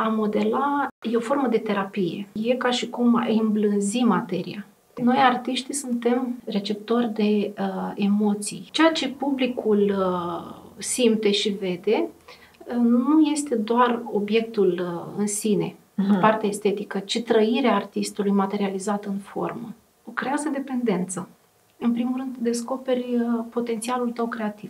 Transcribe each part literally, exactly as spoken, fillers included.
A modela e o formă de terapie. E ca și cum ai îmblânzi materia. Noi, artiștii, suntem receptori de uh, emoții. Ceea ce publicul uh, simte și vede uh, nu este doar obiectul uh, în sine, uh-huh. partea estetică, ci trăirea artistului materializată în formă. O creează dependență. În primul rând, descoperi uh, potențialul tău creativ.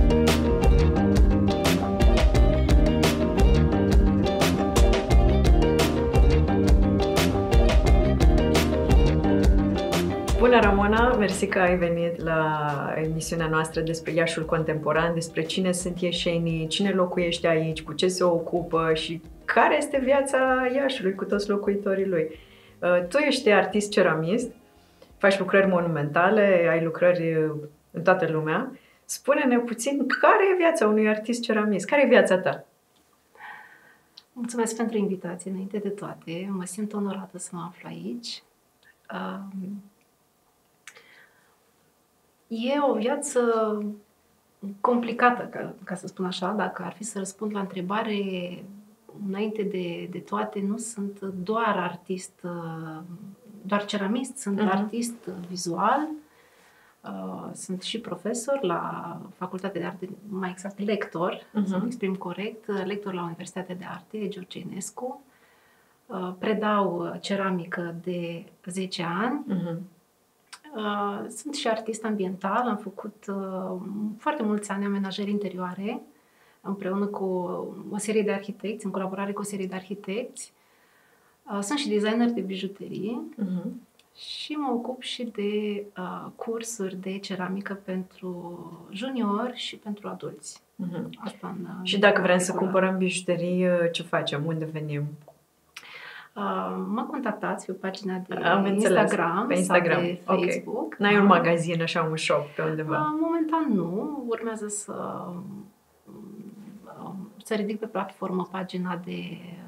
Bună, Ramona! Mersi că ai venit la emisiunea noastră despre Iașiul contemporan, despre cine sunt ieșenii, cine locuiește aici, cu ce se ocupă și care este viața Iașiului cu toți locuitorii lui. Tu ești artist ceramist, faci lucrări monumentale, ai lucrări în toată lumea. Spune-ne puțin care e viața unui artist ceramist, care e viața ta? Mulțumesc pentru invitație, înainte de toate. Mă simt onorată să mă aflu aici. E o viață complicată, ca, ca să spun așa, dacă ar fi să răspund la întrebare, înainte de, de toate, nu sunt doar artist, doar ceramist, sunt uh-huh. artist vizual, sunt și profesor la Facultatea de Arte, mai exact lector, uh-huh. să mă exprim corect, lector la Universitatea de Arte George Enescu, predau ceramică de zece ani, uh-huh. Sunt și artist ambiental, am făcut uh, foarte mulți ani amenajări interioare împreună cu o serie de arhitecți, în colaborare cu o serie de arhitecți. Uh, sunt și designer de bijuterie uh-huh. și mă ocup și de uh, cursuri de ceramică pentru juniori și pentru adulți. Uh-huh. Asta în, și dacă vrem să cumpărăm bijuterii, ce facem? Unde venim? Uh, mă contactați pe pagina de Am Instagram, pe Instagram sau de Facebook. Okay. N-ai un magazin, așa, un shop pe undeva? Uh, momentan nu. Urmează să, uh, să ridic pe platformă pagina de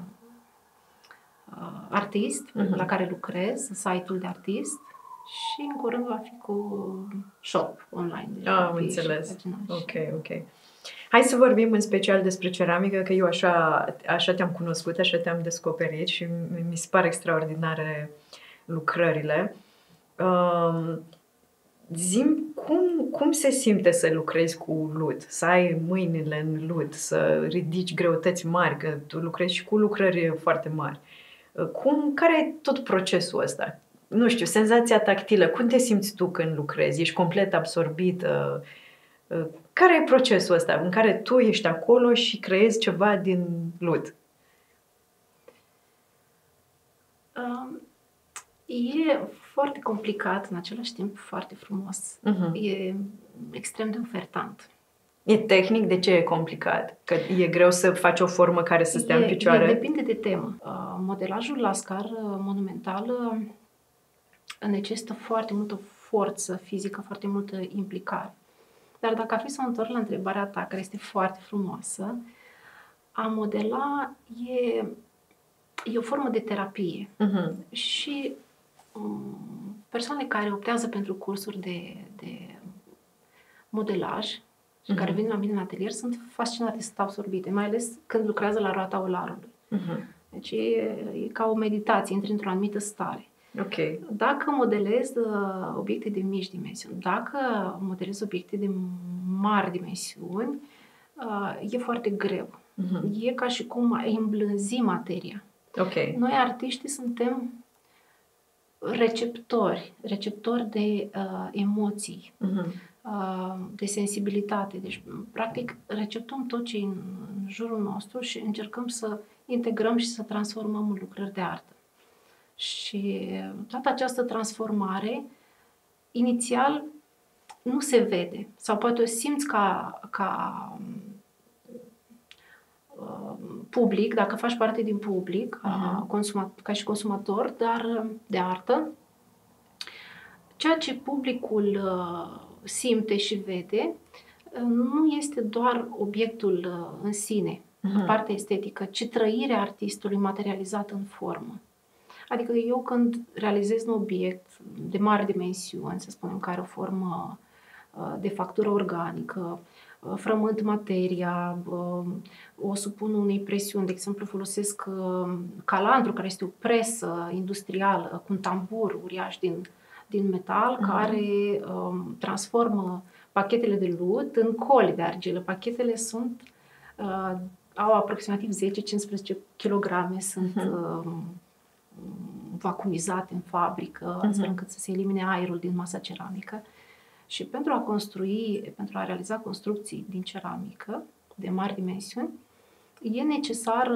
uh, artist uh-huh. la care lucrez, site-ul de artist și în curând va fi cu shop online. Deci ah, am înțeles. Ok, ok. Hai să vorbim în special despre ceramică, că eu așa, așa te-am cunoscut, așa te-am descoperit și mi se pare extraordinare lucrările. Uh, zi-mi, cum, cum se simte să lucrezi cu lut, să ai mâinile în lut, să ridici greutăți mari, că tu lucrezi și cu lucrări foarte mari. Uh, cum, care e tot procesul ăsta? Nu știu, senzația tactilă, cum te simți tu când lucrezi? Ești complet absorbită? Uh, Care e procesul ăsta în care tu ești acolo și creezi ceva din lut? Um, e foarte complicat, în același timp foarte frumos. Uh-huh. E extrem de ofertant. E tehnic? De ce e complicat? Că e greu să faci o formă care să stea e, în picioare? E, depinde de temă. Uh, modelajul la scară monumentală necesită foarte multă forță fizică, foarte multă implicare. Dar dacă ar fi să mă întorc la întrebarea ta, care este foarte frumoasă, a modela e, e o formă de terapie. Uh-huh. Și um, persoanele care optează pentru cursuri de, de modelaj și uh-huh. care vin la mine în atelier sunt fascinate, sunt absorbite, mai ales când lucrează la roata olarului. Uh-huh. Deci e, e ca o meditație, intri într-o anumită stare. Okay. Dacă modelez uh, obiecte de mici dimensiuni, dacă modelez obiecte de mari dimensiuni, uh, e foarte greu. Uh-huh. E ca și cum ai îmblânzi materia. Okay. Noi, artiștii, suntem receptori, receptori de uh, emoții, uh-huh. uh, de sensibilitate. Deci, practic, receptăm tot ce e în, în jurul nostru și încercăm să integrăm și să transformăm în lucrări de artă. Și toată această transformare, inițial, nu se vede. Sau poate o simți ca, ca uh, public, dacă faci parte din public, uh-huh. consuma, ca și consumator, dar de artă. Ceea ce publicul uh, simte și vede uh, nu este doar obiectul uh, în sine, uh-huh. partea estetică, ci trăirea artistului materializată în formă. Adică eu când realizez un obiect de mare dimensiuni, să spunem, care are o formă de factură organică, frământ materia, o supun unei presiuni. De exemplu, folosesc calantru, care este o presă industrială cu un tambur uriaș din, din metal, uh-huh. care um, transformă pachetele de lut în coli de argilă. Pachetele sunt, uh, au aproximativ zece cincisprezece kilograme, sunt uh-huh. uh, vacuumizate în fabrică, uh-huh. astfel încât să se elimine aerul din masa ceramică. Și pentru a construi, pentru a realiza construcții din ceramică de mari dimensiuni, e necesar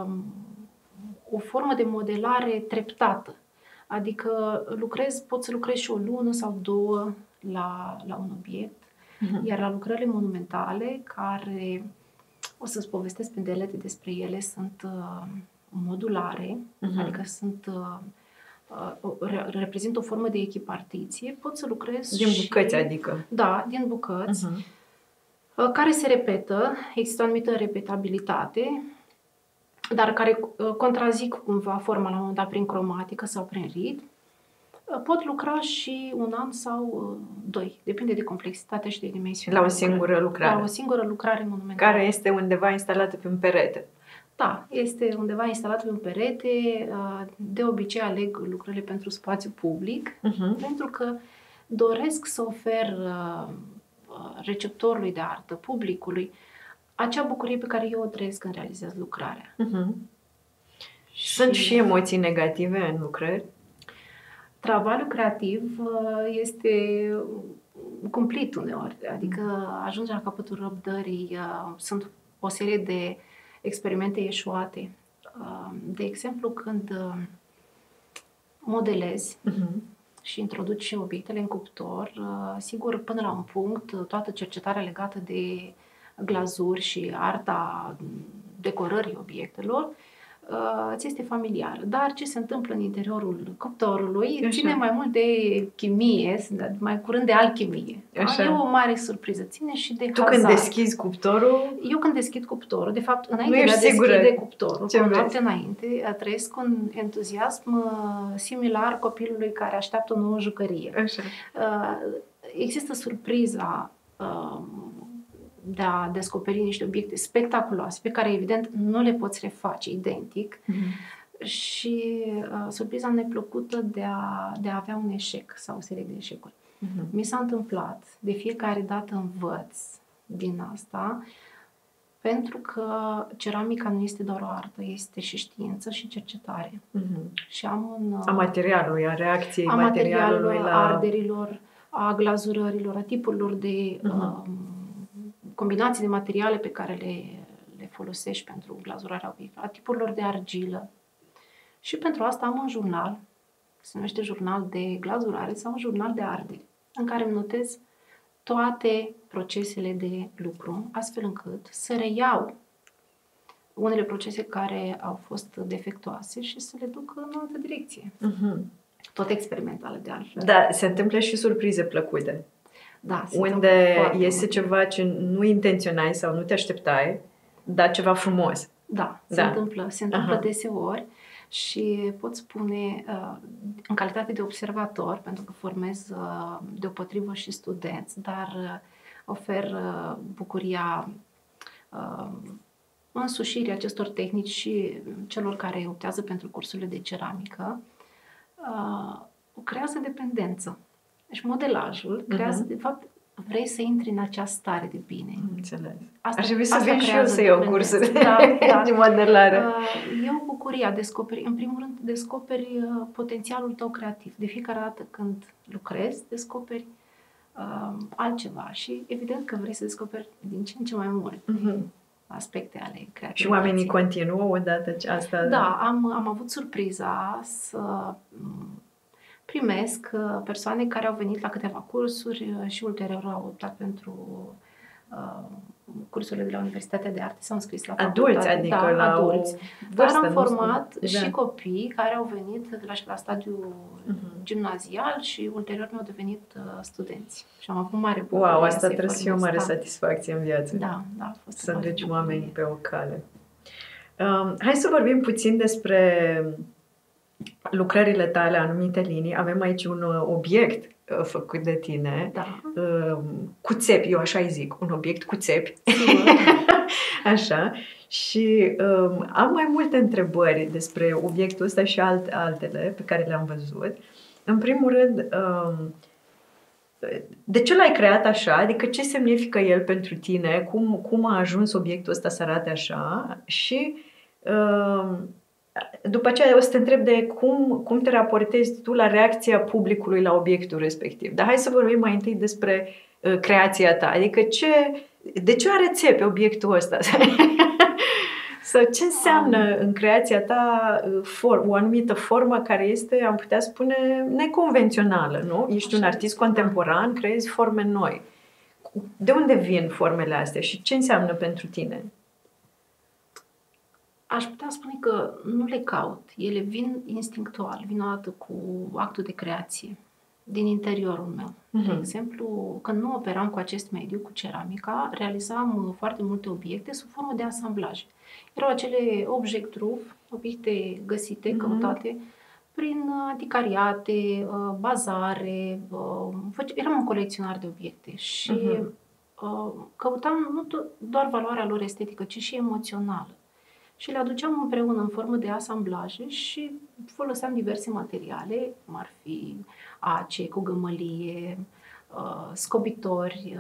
o formă de modelare treptată. Adică lucrezi, poți să lucrezi și o lună sau două la, la un obiect, uh-huh. iar la lucrările monumentale, care, o să-ți povestesc pe delete despre ele, sunt uh, modulare, uh-huh. adică sunt... Uh, reprezintă o formă de echipartiție, pot să lucrez din bucăți, și, adică. Da, din bucăți, uh-huh. care se repetă, există o anumită repetabilitate, dar care contrazic cumva forma la un moment dat prin cromatică sau prin ritm. Pot lucra și un an sau doi, depinde de complexitatea și de dimensiune. La o singură lucrare. La o singură lucrare monumentală. Care este undeva instalată pe un perete. Da, este undeva instalat pe un perete. De obicei aleg lucrările pentru spațiu public, uh-huh. pentru că doresc să ofer receptorului de artă, publicului, acea bucurie pe care eu o trăiesc când realizez lucrarea. Uh-huh. Și... Sunt și emoții negative în lucrări? Travaliul creativ este cumplit uneori, adică ajunge la capătul răbdării, sunt o serie de experimente eșuate. De exemplu, când modelezi uh-huh. și introduci obiectele în cuptor, sigur, până la un punct, toată cercetarea legată de glazuri și arta decorării obiectelor ți este familiară. Dar ce se întâmplă în interiorul cuptorului Așa. ține mai mult de chimie, mai curând de alchimie. E o mare surpriză. Ține și de Tu hazard. când deschizi cuptorul... Eu când deschid cuptorul, de fapt, înainte de a deschide cuptorul, cu o noapte înainte, trăiesc un entuziasm similar copilului care așteaptă o nouă jucărie. Așa. Există surpriza de a descoperi niște obiecte spectaculoase, pe care, evident, nu le poți reface identic, mm-hmm. și uh, surpriza neplăcută de a, de a avea un eșec sau o serie de eșecuri. Mm-hmm. Mi s-a întâmplat, de fiecare dată învăț din asta, pentru că ceramica nu este doar o artă, este și știință și cercetare. Mm-hmm. Și am un... Uh, a materialului, a reacției a materialului, materialului, la... arderilor, a glazurărilor, a tipurilor de... Mm-hmm. Uh, combinații de materiale pe care le, le folosești pentru glazurarea obiectelor, a tipurilor de argilă. Și pentru asta am un jurnal, se numește jurnal de glazurare sau un jurnal de arderi, în care îmi notez toate procesele de lucru, astfel încât să reiau unele procese care au fost defectuoase și să le duc în altă direcție. Uh-huh. Tot experimentală, de altfel. Da, se întâmplă și surprize plăcute. Da, unde iese ceva ce nu intenționai sau nu te așteptai, dar ceva frumos. Da, se da. întâmplă, se întâmplă Aha. deseori și pot spune, în calitate de observator, pentru că formez deopotrivă și studenți, dar ofer bucuria însușirii acestor tehnici și celor care optează pentru cursurile de ceramică, o creează dependență. Deci modelajul creează, uh-huh. de fapt, vrei să intri în acea stare de bine. Înțeles. Asta, Aș vrea să vin și eu să iau cursuri da, da. de modelare. E o bucurie, descoperi, în primul rând, descoperi potențialul tău creativ. De fiecare dată când lucrezi, descoperi uh, altceva și evident că vrei să descoperi din ce în ce mai mult uh-huh. aspecte ale creativității. Și oamenii continuă odată ce asta? Da, am, am avut surpriza să... primesc persoane care au venit la câteva cursuri și ulterior au optat pentru uh, cursurile de la Universitatea de Arte, s-au înscris la facultate. Adulți, adică da, la adulți. o Dar am format da. și copii care au venit de la, la stadiul uh-huh. gimnazial și ulterior mi-au devenit uh, studenți. Și am avut mare bucurie. Wow, asta trebuie să fie o mare da. satisfacție în viață. Da, da. A fost să duci oamenii pe o cale. Um, hai să vorbim puțin despre lucrările tale, anumite linii, avem aici un obiect uh, făcut de tine, da. uh, cu țepi, eu așa îi zic, un obiect cu țepi. Așa. Și um, am mai multe întrebări despre obiectul ăsta și alt, altele pe care le-am văzut. În primul rând, um, de ce l-ai creat așa? Adică ce semnifică el pentru tine? Cum, cum a ajuns obiectul ăsta să arate așa? Și um, după aceea o să te întreb de cum, cum te raportezi tu la reacția publicului la obiectul respectiv. Dar hai să vorbim mai întâi despre uh, creația ta. Adică ce, de ce are țepe obiectul ăsta? Sau ce înseamnă în creația ta for, o anumită formă care este, am putea spune, neconvențională, nu? Ești un artist contemporan, creezi forme noi. De unde vin formele astea și ce înseamnă pentru tine? Aș putea spune că nu le caut. Ele vin instinctual, vin odată cu actul de creație din interiorul meu. Uh-huh. De exemplu, când nu operam cu acest mediu, cu ceramica, realizam foarte multe obiecte sub formă de asamblaje. Erau acele object roof, obiecte găsite, uh-huh. căutate prin anticariate, bazare. Eram un colecționar de obiecte și uh-huh. căutam nu doar valoarea lor estetică, ci și emoțională. Și le aduceam împreună în formă de asamblaje și foloseam diverse materiale, cum ar fi ace cu gămălie, scobitori,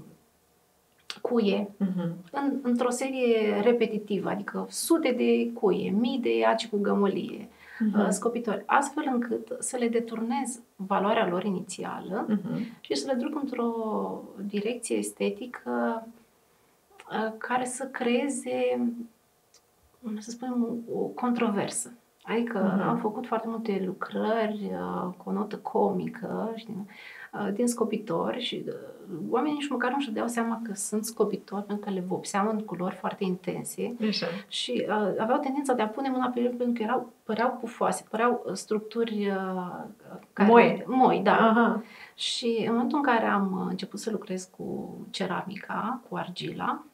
cuie, uh-huh. în, într-o serie repetitivă, adică sute de cuie, mii de ace cu gămălie, uh-huh. scobitori, astfel încât să le deturnez valoarea lor inițială uh-huh. și să le duc într-o direcție estetică care să creeze, să spunem, o controversă. Adică uh-huh. am făcut foarte multe lucrări uh, cu o notă comică, știi, uh, din scobitori și uh, oamenii nici măcar nu-și dădeau seama că sunt scobitori pentru că le vopseam în culori foarte intense. Așa. Și uh, aveau tendința de a pune mâna pe ele pentru că erau, păreau pufoase, păreau structuri uh, care, moi. moi, da. Uh-huh. Și în momentul în care am început să lucrez cu ceramica, cu argila,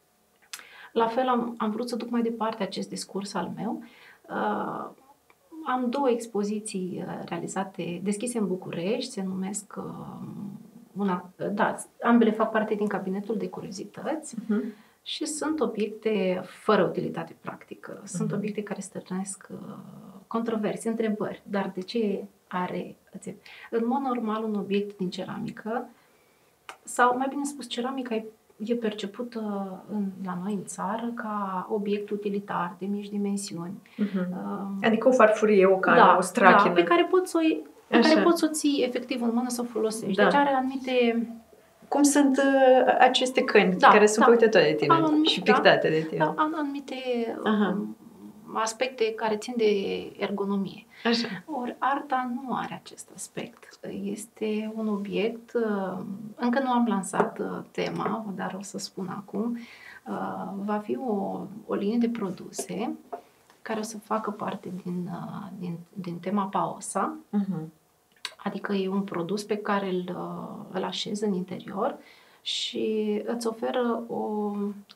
la fel am, am vrut să duc mai departe acest discurs al meu. Uh, am două expoziții realizate, deschise în București, se numesc uh, una, da, ambele fac parte din cabinetul de curiozități uh-huh. și sunt obiecte fără utilitate practică. Sunt uh-huh. obiecte care stârnesc uh, controverse, întrebări. Dar de ce are? În mod normal, un obiect din ceramică, sau mai bine spus, ceramica e e percepută în, la noi în țară ca obiect utilitar de mici dimensiuni. Uh-huh. Uh, adică o farfurie, o cană, da, o strachină. Da, pe care poți să o, pe care poți să o ții efectiv în mână să o folosești. Da. Deci are anumite... Cum sunt uh, aceste căni da, care sunt da. făcute tot de tine anumite, și pictate da, de tine. Da, anumite um, aspecte care țin de ergonomie. Așa. Ori arta nu are acest aspect. Este un obiect, încă nu am lansat tema, dar o să spun acum, va fi o, o linie de produse care o să facă parte din, din, din tema Paosa, uh-huh. adică e un produs pe care îl, îl așezi în interior și îți oferă o,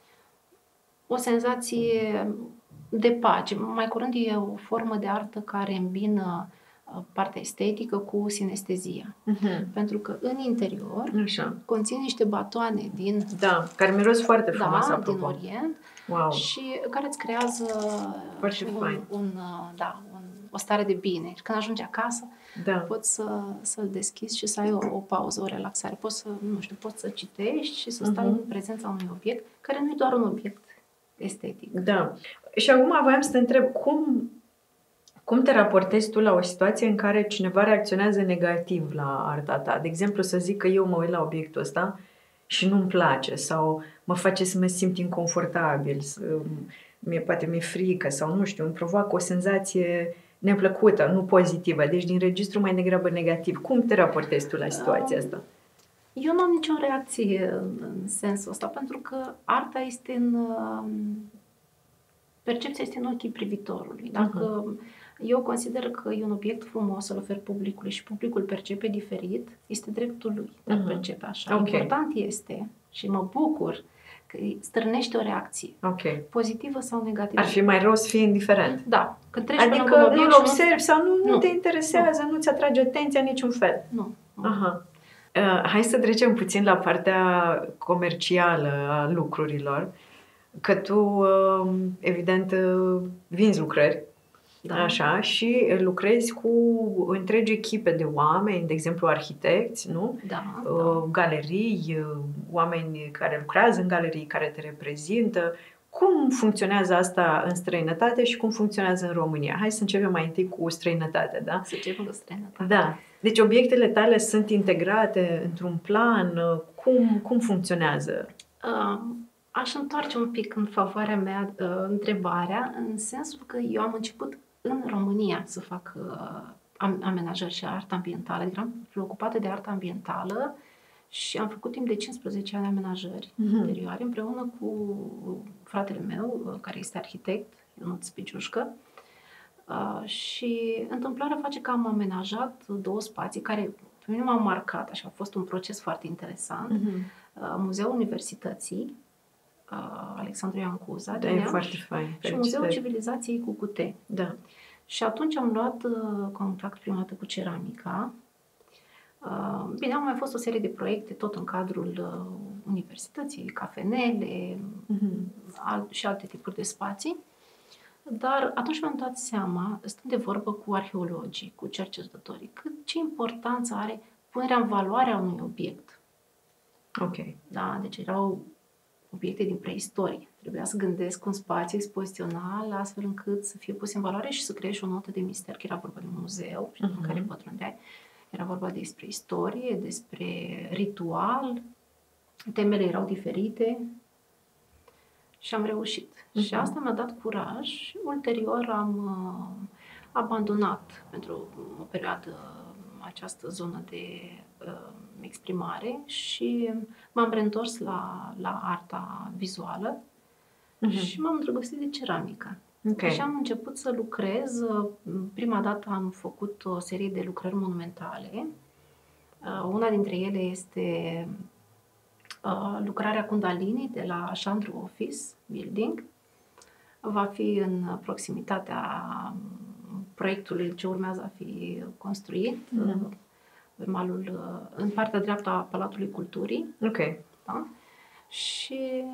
o senzație de pace. Mai curând e o formă de artă care îmbină partea estetică cu sinestezia. Uh-huh. Pentru că în interior Așa. conțin niște batoane din... Da, care miros foarte frumos, da, apropo. din Orient. Wow. Și care îți creează un, un, da, un, o stare de bine. Și când ajungi acasă, da. poți să, să-l deschizi și să ai o, o pauză, o relaxare. Poți să, nu știu, poți să citești și să stai uh-huh. în prezența unui obiect, care nu e doar un obiect estetic. Da. Și acum voiam să te întreb, cum, cum te raportezi tu la o situație în care cineva reacționează negativ la arta ta? De exemplu, să zic că eu mă uit la obiectul ăsta și nu-mi place sau mă face să mă simt inconfortabil, să, mie, poate mi-e frică sau nu știu, îmi provoacă o senzație neplăcută, nu pozitivă, deci din registru mai degrabă negativ. Cum te raportezi tu la situația asta? Eu nu am nicio reacție în sensul ăsta, pentru că arta este în... percepția este în ochii privitorului. Dacă uh-huh. eu consider că e un obiect frumos să-l ofer publicului și publicul percepe diferit, este dreptul lui de a uh-huh. percepe așa. Okay. Important este, și mă bucur că stârnește o reacție. Ok. Pozitivă sau negativă. Ar fi mai rău să fie indiferent. Da. Când treci adică pe lângă nu-l observi sau nu, nu, nu te interesează, nu. nu-ți atrage atenția în niciun fel. Nu. nu. Aha. Uh, hai să trecem puțin la partea comercială a lucrurilor. Că tu, uh, evident, uh, vinzi lucrări. Da. Așa, și lucrezi cu întregi echipe de oameni, de exemplu arhitecți, nu? Da, uh, da. Galerii, oameni care lucrează în galerii, care te reprezintă. Cum funcționează asta în străinătate și cum funcționează în România? Hai să începem mai întâi cu străinătate, da? Să începem cu străinătate. Da. Deci obiectele tale sunt integrate într-un plan? Cum, cum funcționează? Uh, aș întoarce un pic în favoarea mea uh, întrebarea, în sensul că eu am început în România să fac uh, amenajări și artă ambientală. Eram preocupată de artă ambientală și am făcut timp de cincisprezece ani amenajări mm-hmm. interioare împreună cu fratele meu, uh, care este arhitect, Ionuț Piciușcă. Uh, și întâmplarea face că am amenajat două spații care pe mine m-au marcat, așa, a fost un proces foarte interesant. Mm-hmm. Uh, Muzeul Universității, uh, Alexandru Ioan Cuza, da, e foarte fain. Și Muzeul Civilizației Cucuteni. Da. Și atunci am luat uh, contact prima dată cu ceramica. Uh, bine, au mai fost o serie de proiecte tot în cadrul uh, universității, cafenele mm-hmm. al, și alte tipuri de spații. Dar atunci mi-am dat seama, stând de vorbă cu arheologii, cu cercetătorii, cât ce importanță are punerea în valoare a unui obiect. Ok. Da, deci erau obiecte din preistorie. Trebuia să gândesc un spațiu expozițional astfel încât să fie pus în valoare și să creezi o notă de mister, că era vorba de un muzeu și uh-huh. în care pătrundeai. Era vorba despre istorie, despre ritual, temele erau diferite și am reușit. Uh-huh. Și asta mi-a dat curaj și ulterior am uh, abandonat pentru o perioadă această zonă de uh, exprimare și m-am reîntors la, la arta vizuală uh-huh. și m-am îndrăgostit de ceramică. Okay. Și am început să lucrez. Prima dată am făcut o serie de lucrări monumentale. Uh, una dintre ele este uh, lucrarea Kundalini de la Chandru Office Building. Va fi în proximitatea proiectului ce urmează a fi construit. Uh-huh. Pe malul, în partea dreaptă a Palatului Culturii. Ok. Da? Și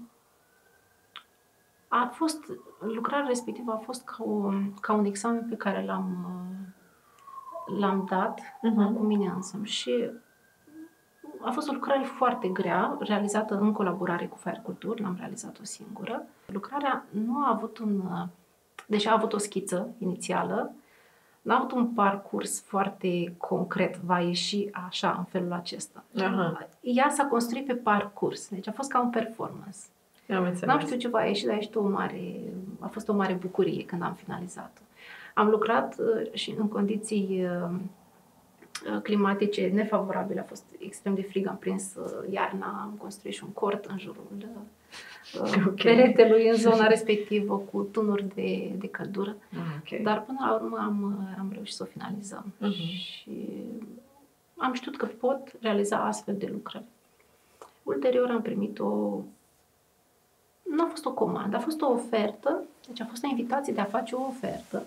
a fost, lucrarea respectivă a fost ca, o, ca un examen pe care l-am, l-am dat uh-huh. cu mine însămi. Și a fost o lucrare foarte grea, realizată în colaborare cu Fire Culture, n-am realizat-o singură. Lucrarea nu a avut un... Deși a avut o schiță inițială, n-a avut un parcurs foarte concret, va ieși așa, în felul acesta. Uh-huh. Ea s-a construit pe parcurs, deci a fost ca un performance. N-am știut ce va ieși, dar a ieșit o mare, a fost o mare bucurie când am finalizat-o. Am lucrat uh, și în condiții uh, climatice nefavorabile, a fost extrem de frig, am prins uh, iarna, am construit și un cort în jurul uh, okay. peretelui în zona respectivă cu tunuri de, de căldură. Okay. Dar până la urmă am, am reușit să o finalizăm. Uh-huh. Și am știut că pot realiza astfel de lucrări. Ulterior am primit o... Nu a fost o comandă, a fost o ofertă, deci a fost o invitație de a face o ofertă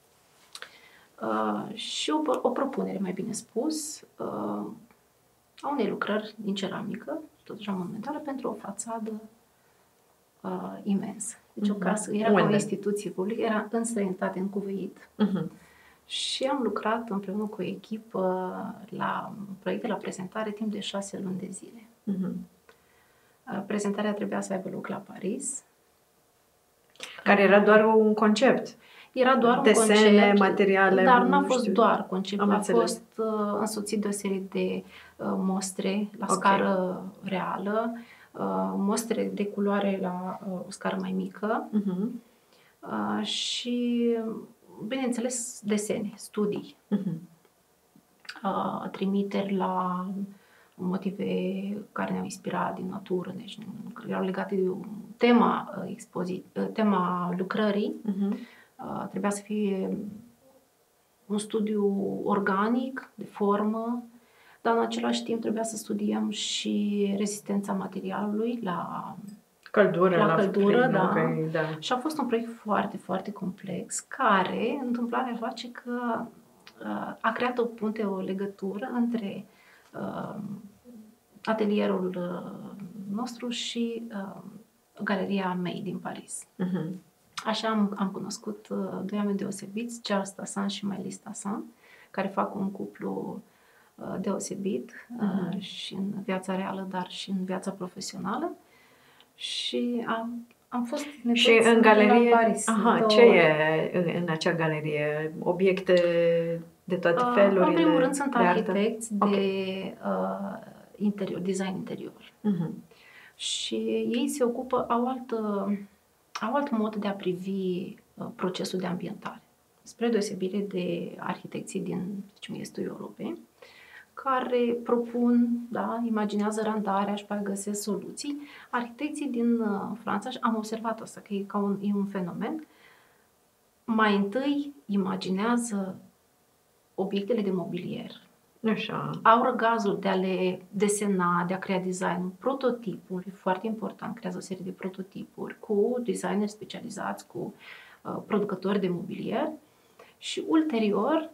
uh, și o, o propunere, mai bine spus, uh, a unei lucrări din ceramică, totuși monumentală, pentru o fațadă uh, imensă. Deci uh-huh. o casă, era ca o instituție publică, era în străinătate, în Cuveit. Uh-huh. Și am lucrat împreună cu o echipă la proiecte, la prezentare, timp de șase luni de zile. Uh-huh. Prezentarea trebuia să aibă loc la Paris. Care era doar un concept. Era doar Desene, un concept, materiale, dar n-a fost știu. doar concept, Am a înțeles. fost uh, însoțit de o serie de uh, mostre la okay. scară reală, uh, mostre de culoare la uh, o scară mai mică uh-huh. uh, și, bineînțeles, desene, studii, uh-huh. uh, trimiteri la motive care ne-au inspirat din natură, deci erau legate de tema, expozi- tema lucrării. Uh-huh. Uh, trebuia să fie un studiu organic, de formă, dar în același timp trebuia să studiem și rezistența materialului la Căldură, la, la căldură, plin, da. Okay, da. Și a fost un proiect foarte, foarte complex, care, întâmplarea face că uh, a creat o punte, o legătură între uh, atelierul uh, nostru și uh, Galeria May din Paris. Uh-huh. Așa am, am cunoscut uh, doi oameni deosebiți, Charles Tassin și Maëlys Tassin, care fac un cuplu uh, deosebit uh, uh-huh. și în viața reală, dar și în viața profesională. Și am, am fost și în galerie, la Paris. Aha, ce e în, în acea galerie? Obiecte de toate uh, felurile? În primul rând sunt de arhitecți de okay. uh, interior, design interior. Uh-huh. Și ei se ocupă, au altă, au alt mod de a privi uh, procesul de ambientare. Spre deosebire de arhitecții din, zicem, estul Europei, care propun, da, imaginează randarea și apoi găsesc soluții. Arhitecții din uh, Franța, am observat asta, că e, ca un, e un fenomen, mai întâi imaginează obiectele de mobilier. Așa. Au răgazul de a le desena, de a crea design. Prototipul e foarte important, creează o serie de prototipuri cu designeri specializați, cu uh, producători de mobilier și ulterior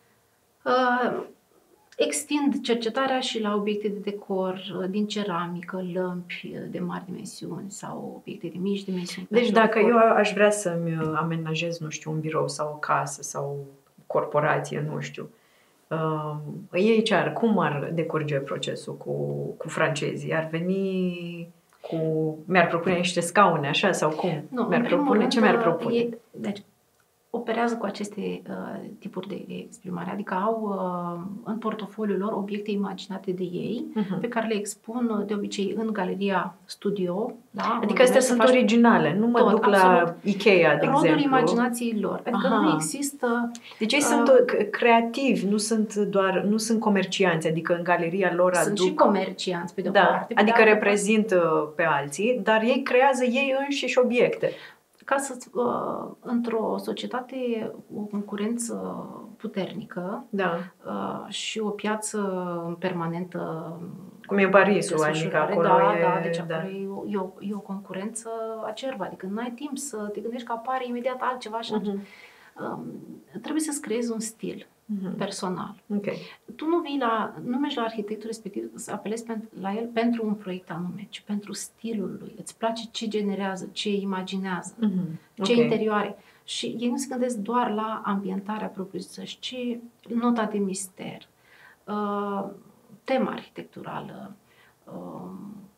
uh, extind cercetarea și la obiecte de decor din ceramică, lămpi de mari dimensiuni sau obiecte de mici dimensiuni. Deci dacă decor. Eu aș vrea să-mi amenajez, nu știu, un birou sau o casă sau corporație, nu știu, uh, ei ce ar, cum ar decurge procesul cu, cu francezii? Ar veni cu, mi-ar propune niște scaune, așa, sau cum? Nu, mi-ar propune, rând, ce mi-ar propune? E, deci, operează cu aceste uh, tipuri de exprimare, adică au uh, în portofoliul lor obiecte imaginate de ei, uh-huh. pe care le expun de obicei în galeria studio. Da? Adică astea sunt originale, nu mă tot, duc la absolut. Ikea, de Rodul exemplu. imaginației lor. Adică Aha. nu există... Deci ei uh, sunt creativi, nu sunt doar, nu sunt comercianți, adică în galeria lor sunt aduc... Sunt și comercianți, pe de-o da, parte. Pe adică de reprezintă pe alții, dar ei creează ei înșiși obiecte. Ca să uh, într-o societate o concurență puternică da. uh, și o piață permanentă, cum e Parisul, adică acolo da, e... Da, deci da. acolo e o, e, o, e o concurență acerbă, adică nu ai timp să te gândești că apare imediat altceva și uh-huh. um, trebuie să-ți creezi un stil uh-huh. personal. Okay. Tu nu vii la, nu mergi la arhitectul respectiv să apelezi pentru, la el pentru un proiect anume, ci pentru stilul lui. Îți place ce generează, ce imaginează, uh-huh. ce okay. interioare. Și ei nu se gândesc doar la ambientarea propriu-zisă, ci nota de mister, uh, tema arhitecturală, uh,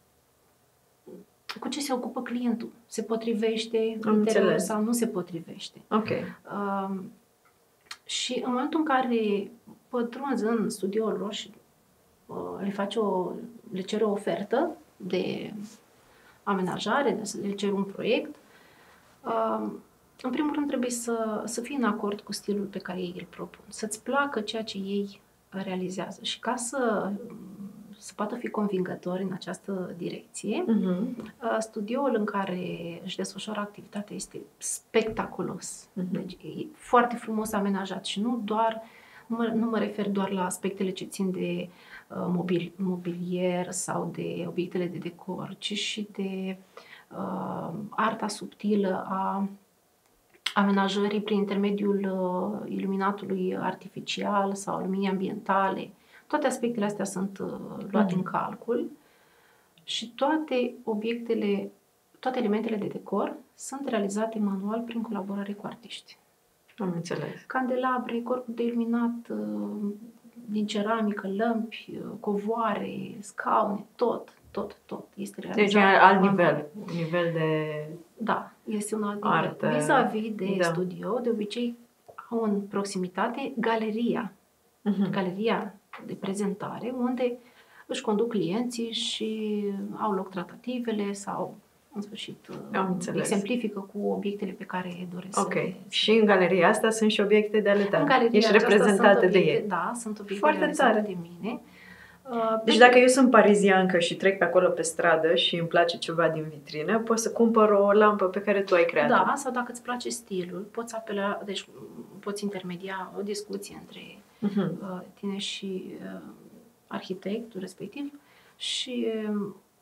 cu ce se ocupă clientul. Se potrivește interiorul sau nu se potrivește. Okay. Uh, și în momentul în care pătrunzi în studioul lor și uh, le face o, le cere o ofertă de amenajare, de le cere un proiect, uh, în primul rând trebuie să, să fii în acord cu stilul pe care ei îl propun, să-ți placă ceea ce ei realizează și ca să, să poată fi convingători în această direcție, uh-huh. studioul în care își desfășoară activitatea este spectaculos, uh-huh. deci e foarte frumos amenajat și nu doar, nu mă, nu mă refer doar la aspectele ce țin de uh, mobil, mobilier sau de obiectele de decor, ci și de uh, arta subtilă a amenajării prin intermediul uh, iluminatului artificial sau luminii ambientale. Toate aspectele astea sunt uh, luate mm. în calcul și toate obiectele, toate elementele de decor sunt realizate manual prin colaborare cu artiști. Am înțeles. Candelabre, corpul de iluminat uh, din ceramică, lămpi, uh, covoare, scaune, tot. Tot, tot este realizat. Deci e alt nivel, un nivel de Da, este un alt artă. nivel. Vis-a-vis de da. studio, de obicei au în proximitate galeria. Uh-huh. Galeria de prezentare, unde își conduc clienții și au loc tratativele sau, în sfârșit, exemplifică cu obiectele pe care doresc Ok. să le... Și în galeria asta sunt și obiecte de ale tale. În galeria Ești reprezentate obiecte, de ei. Da, sunt obiecte foarte realizate tare. de mine. Deci dacă eu sunt pariziancă și trec pe acolo pe stradă și îmi place ceva din vitrină, pot să cumpăr o lampă pe care tu ai creat-o. Da, sau dacă îți place stilul, poți apela, deci poți intermedia o discuție între uh-huh. tine și uh, arhitectul respectiv și uh,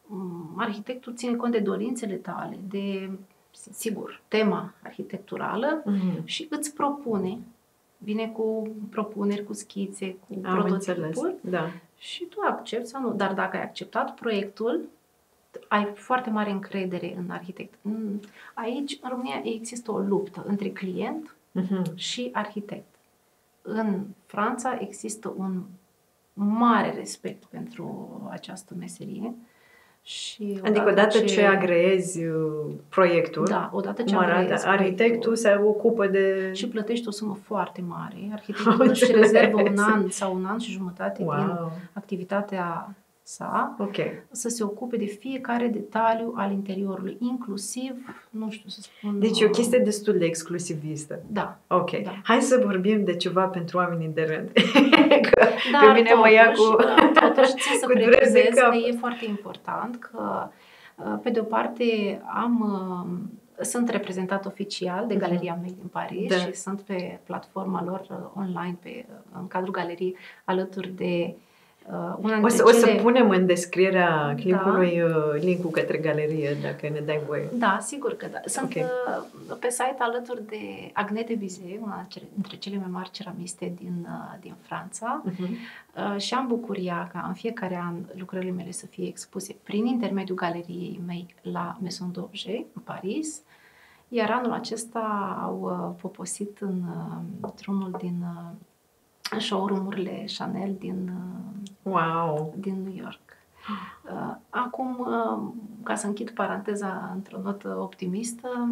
arhitectul ține cont de dorințele tale, de, sigur, tema arhitecturală Mm-hmm. și îți propune, vine cu propuneri, cu schițe, cu Am prototipuri înțeles. Da. și tu accepti sau nu. Dar dacă ai acceptat proiectul, ai foarte mare încredere în arhitect. Aici, în România, există o luptă între client Mm-hmm. și arhitect. În Franța există un mare respect pentru această meserie. Și Adică odată ce, ce agreezi proiectul, da, odată ce agreezi arhitectul se ocupă de... Și plătești o sumă foarte mare. Arhitectul își rezervă un an sau un an și jumătate wow. din activitatea sa okay. să se ocupe de fiecare detaliu al interiorului, inclusiv, nu știu să spun... Deci e o chestie destul de exclusivistă. Da. Ok. Da. Hai să vorbim de ceva pentru oamenii de rând. Dar pe mine totuși, mă ia cu totuși țin să precizez că e foarte important că, pe de o parte, am... Sunt reprezentat oficial de Galeria mea din Paris da. și sunt pe platforma lor online, pe, în cadrul galeriei, alături de uh, una o, să, cele... o să punem în descrierea clipului da. link-ul către galerie, dacă ne dai voie. Da, sigur că da. Sunt okay. uh, pe site alături de Agnete Bizet, una dintre cele mai mari ceramiste din, uh, din Franța uh-huh. uh, și am bucuria ca în fiecare an lucrările mele să fie expuse prin intermediul galeriei mei la Maison d'Objet, în Paris. Iar anul acesta au uh, poposit în, uh, într-unul din uh, showroom-urile Chanel din, uh, wow. din New York. Uh, acum, uh, ca să închid paranteza într-o notă optimistă,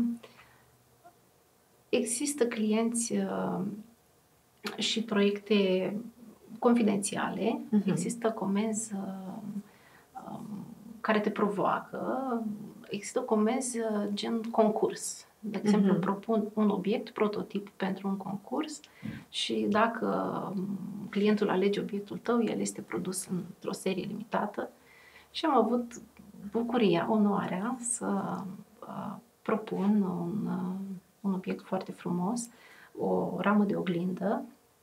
există clienți uh, și proiecte confidențiale, uh-huh. există comenzi uh, uh, care te provoacă, există comenzi gen concurs. De exemplu, uh-huh. propun un obiect, prototip pentru un concurs și dacă clientul alege obiectul tău, el este produs într-o serie limitată și am avut bucuria, onoarea să uh, propun un, uh, un obiect foarte frumos, o ramă de oglindă,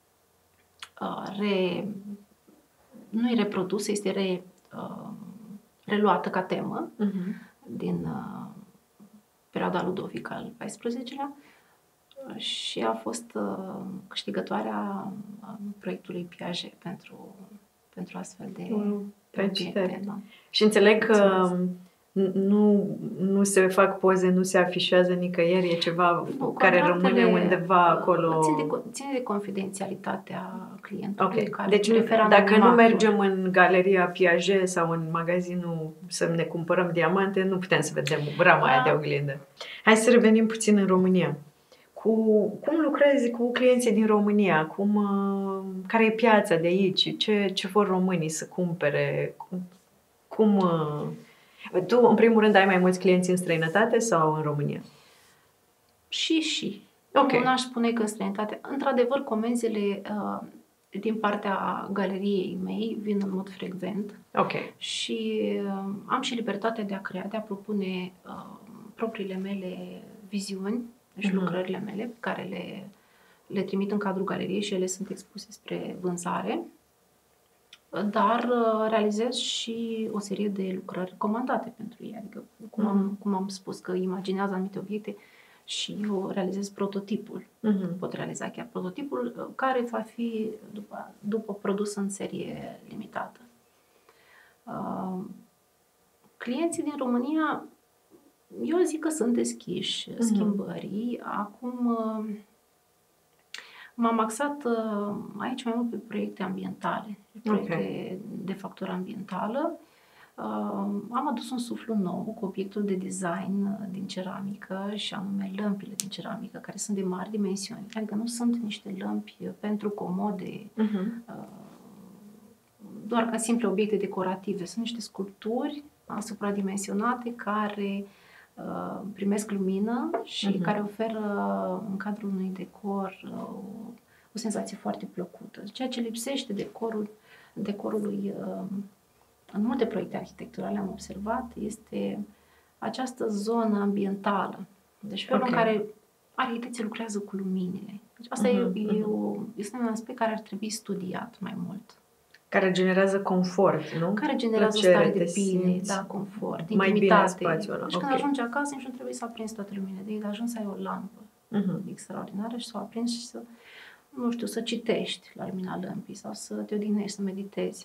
uh, re, nu e reprodusă, este re, uh, reluată ca temă uh-huh. din uh, perioada Ludovic al paisprezecelea și a fost uh, câștigătoarea uh, proiectului Piaget pentru, pentru astfel de mm, obiecte. Da. Și înțeleg că nu, nu se fac poze, nu se afișează nicăieri, e ceva nu, care rămâne undeva acolo. Ține de, ține de confidențialitatea clientului. Okay. Care deci dacă nu mergem în galeria Piaget sau în magazinul să ne cumpărăm diamante, nu putem să vedem rama aia de oglindă. Hai să revenim puțin în România. Cu, cum lucrezi cu clienții din România? Cum, care e piața de aici? Ce, ce vor românii să cumpere? Cum... cum Tu, în primul rând, ai mai mulți clienți în străinătate sau în România? Și, și. Okay. Nu aș spune că în străinătate. Într-adevăr, comenzile uh, din partea galeriei mei vin în mod frecvent. Okay. Și uh, am și libertatea de a crea, de a propune uh, propriile mele viziuni și uh-huh. lucrările mele pe care le, le trimit în cadrul galeriei și ele sunt expuse spre vânzare. Dar realizez și o serie de lucrări comandate pentru ei. Adică, cum am, cum am spus, că imaginează anumite obiecte și eu realizez prototipul. Uh-huh. Pot realiza chiar prototipul care va fi după, după produs în serie limitată. Uh, clienții din România, eu zic că sunt deschiși uh-huh. schimbării. Acum... Uh, M-am axat uh, aici mai mult pe proiecte ambientale, proiecte okay. de factură ambientală. Uh, am adus un suflu nou cu obiectul de design uh, din ceramică și anume lămpile din ceramică, care sunt de mari dimensiuni. Adică nu sunt niște lămpi pentru comode, uh-huh. uh, doar ca simple obiecte decorative. Sunt niște sculpturi supradimensionate care Uh, primesc lumină și uh-huh. care oferă în cadrul unui decor uh, o, o senzație foarte plăcută. Ceea ce lipsește decorul, decorului uh, în multe proiecte arhitecturale am observat este această zonă ambientală. Deci felul okay. în care arhitecții lucrează cu luminile. Deci asta uh-huh. e, e o, este un aspect care ar trebui studiat mai mult. Care generează confort, nu? Care generează o stare de bine, da, confort, mai intimitate. Bine în spațiul ăla. Deci okay. când ajungi acasă, nici nu trebuie să aprinzi toate luminile. Deci ajungi să ai o lampă uh-huh. extraordinară și să o aprinzi și să, nu știu, să citești la lumina lămpii sau să te odihnești, să meditezi.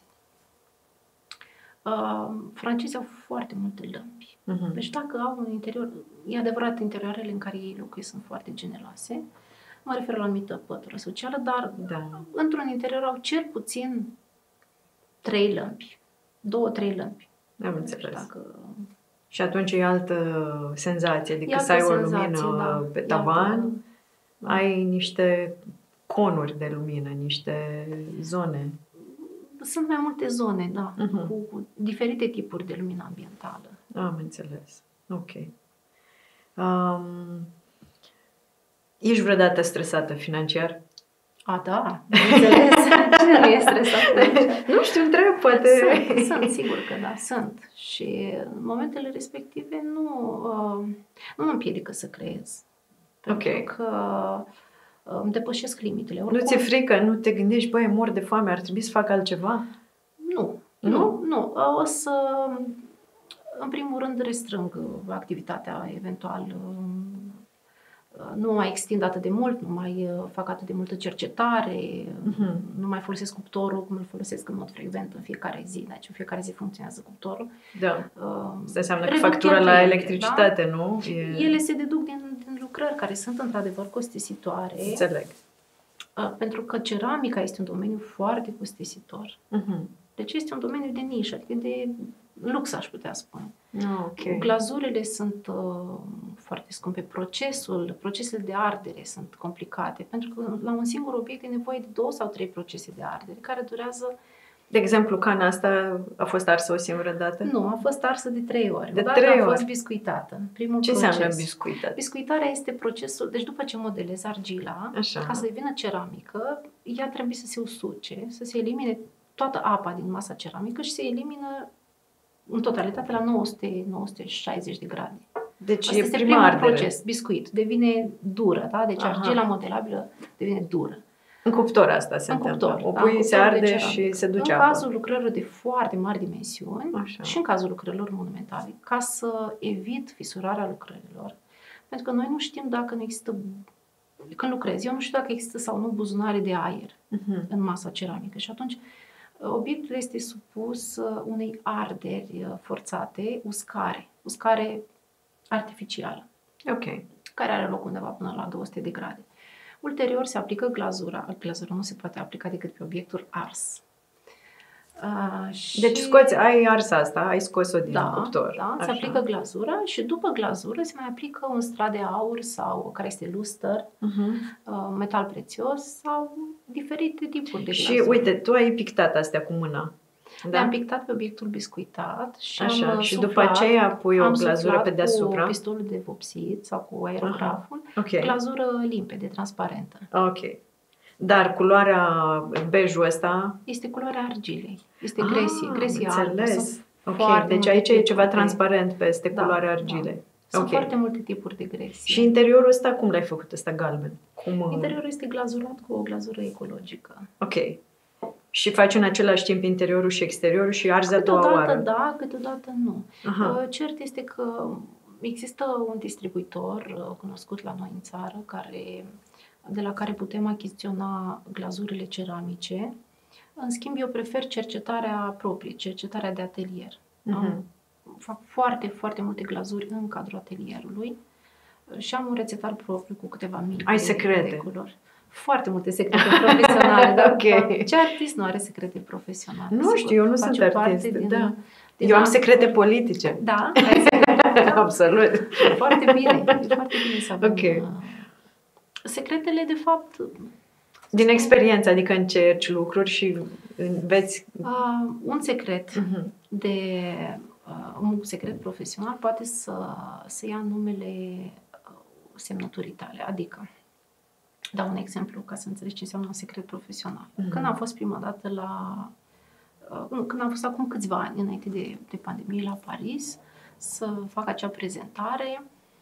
Uh, francezii au foarte multe lămpi. Uh-huh. Deci dacă au un interior, e adevărat, interioarele în care ei locuiesc sunt foarte generoase. Mă refer la o anumită pătură socială, dar da. într-un interior au cel puțin trei lămpi. Două, trei lămpi. Am înțeles. Dacă... Și atunci e altă senzație decât altă să ai o lumină da. pe tavan. Da. Ai niște conuri de lumină, niște zone. Sunt mai multe zone, da, uh-huh. cu, cu diferite tipuri de lumină ambientală. Am înțeles. Ok. Um, ești vreodată stresată financiar? A, da, înțeles. Cine nu e stresat financiar? Nu știu, întreb, poate... Sunt, sunt, sigur că da, sunt. Și în momentele respective nu, uh, nu mă împiedică să creez. Pentru okay. că îmi depășesc limitele. Oricum, nu ți-e frică? Nu te gândești, băi, mor de foame, ar trebui să fac altceva? Nu, nu, nu. nu. O să, în primul rând, restrâng activitatea eventual. Nu mai extind atât de mult, nu mai fac atât de multă cercetare, uh-huh. nu mai folosesc cuptorul cum îl folosesc în mod frecvent în fiecare zi. Deci în fiecare zi funcționează cuptorul. Da. Uh, Asta înseamnă că factura la electricitate, da? Nu? E... Ele se deduc din, din lucrări care sunt într-adevăr costisitoare. Înțeleg. Uh, pentru că ceramica este un domeniu foarte costisitor. Uh-huh. Deci este un domeniu de nișă, adică de lux, aș putea spune. Oh, okay. Glazurile sunt uh, foarte scumpe. Procesul, procesele de ardere sunt complicate, pentru că la un singur obiect e nevoie de două sau trei procese de ardere, care durează... De exemplu, cana asta a fost arsă o singură dată? Nu, a fost arsă de trei ori. De Odată trei a ori? fost biscuitată. Primul Ce proces. înseamnă biscuitată? Biscuitarea este procesul... Deci după ce modelezi argila, Așa. ca să devină ceramică, ea trebuie să se usuce, să se elimine toată apa din masa ceramică și se elimină în totalitate la nouă sute - nouă sute șaizeci de grade. Deci Asta e este prima primul ardere. proces, biscuit. Devine dură, da? Deci Aha. argila modelabilă devine dură. În cuptor asta se în întâmplă. Cuptor, o da, pui, în se arde și se duce În apă. cazul lucrărilor de foarte mari dimensiuni Așa. și în cazul lucrărilor monumentale, ca să evit fisurarea lucrărilor. Pentru că noi nu știm dacă nu există, când lucrez, eu nu știu dacă există sau nu buzunare de aer uh-huh. în masa ceramică și atunci obiectul este supus unei arderi forțate, uscare, uscare artificială, okay. care are loc undeva până la două sute de grade. Ulterior se aplică glazura. Glazura nu se poate aplica decât pe obiectul ars. Uh, și... Deci scoți, ai arsa asta, ai scos-o din da, cuptor. Da, Așa. se aplică glazura și după glazură se mai aplică un strat de aur sau care este luster, uh-huh. uh, metal prețios sau diferite tipuri de glazură. Și uite, tu ai pictat astea cu mâna. Da? Am pictat pe obiectul biscuitat și Așa, am și suflat, după aceea pui o glazură pe deasupra. Cu pistolul de vopsit sau cu aerograful, okay. glazură limpede, transparentă. Ok. Dar culoarea bejul ăsta? Este culoarea argilei. Este gresie, ah, gresie albă. Ok, deci aici e ceva de... transparent peste da, culoarea argilei. Da. Sunt okay. foarte multe tipuri de gresie. Și interiorul ăsta, cum l-ai făcut ăsta galben? Cum... Interiorul este glazurat cu o glazură ecologică. Ok. Și faci în același timp interiorul și exteriorul și arzi a doua oară? Câteodată da, câteodată nu. Aha. Cert este că există un distribuitor cunoscut la noi în țară, care, de la care putem achiziționa glazurile ceramice. În schimb, eu prefer cercetarea proprie, cercetarea de atelier. Uh-huh. Fac foarte, foarte multe glazuri în cadrul atelierului și am un rețetar propriu cu câteva mii Ai de, secrete. de culori. Foarte multe secrete profesionale, dar okay. ce artist nu are secrete profesionale? Nu știu, eu nu sunt artist. Din, da. din eu am secrete politice. Da, ai secrete. Absolut. Foarte bine, e foarte bine să avem. Okay. Secretele, de fapt... Din experiență, adică încerci lucruri și înveți... Uh, un secret uh-huh. de... Uh, un secret profesional poate să, să ia numele uh, semnăturii tale, adică dau un exemplu ca să înțelegi ce înseamnă un secret profesional. Uh-huh. Când am fost prima dată la... Uh, când am fost acum câțiva ani, înainte de, de pandemie, la Paris, să fac acea prezentare,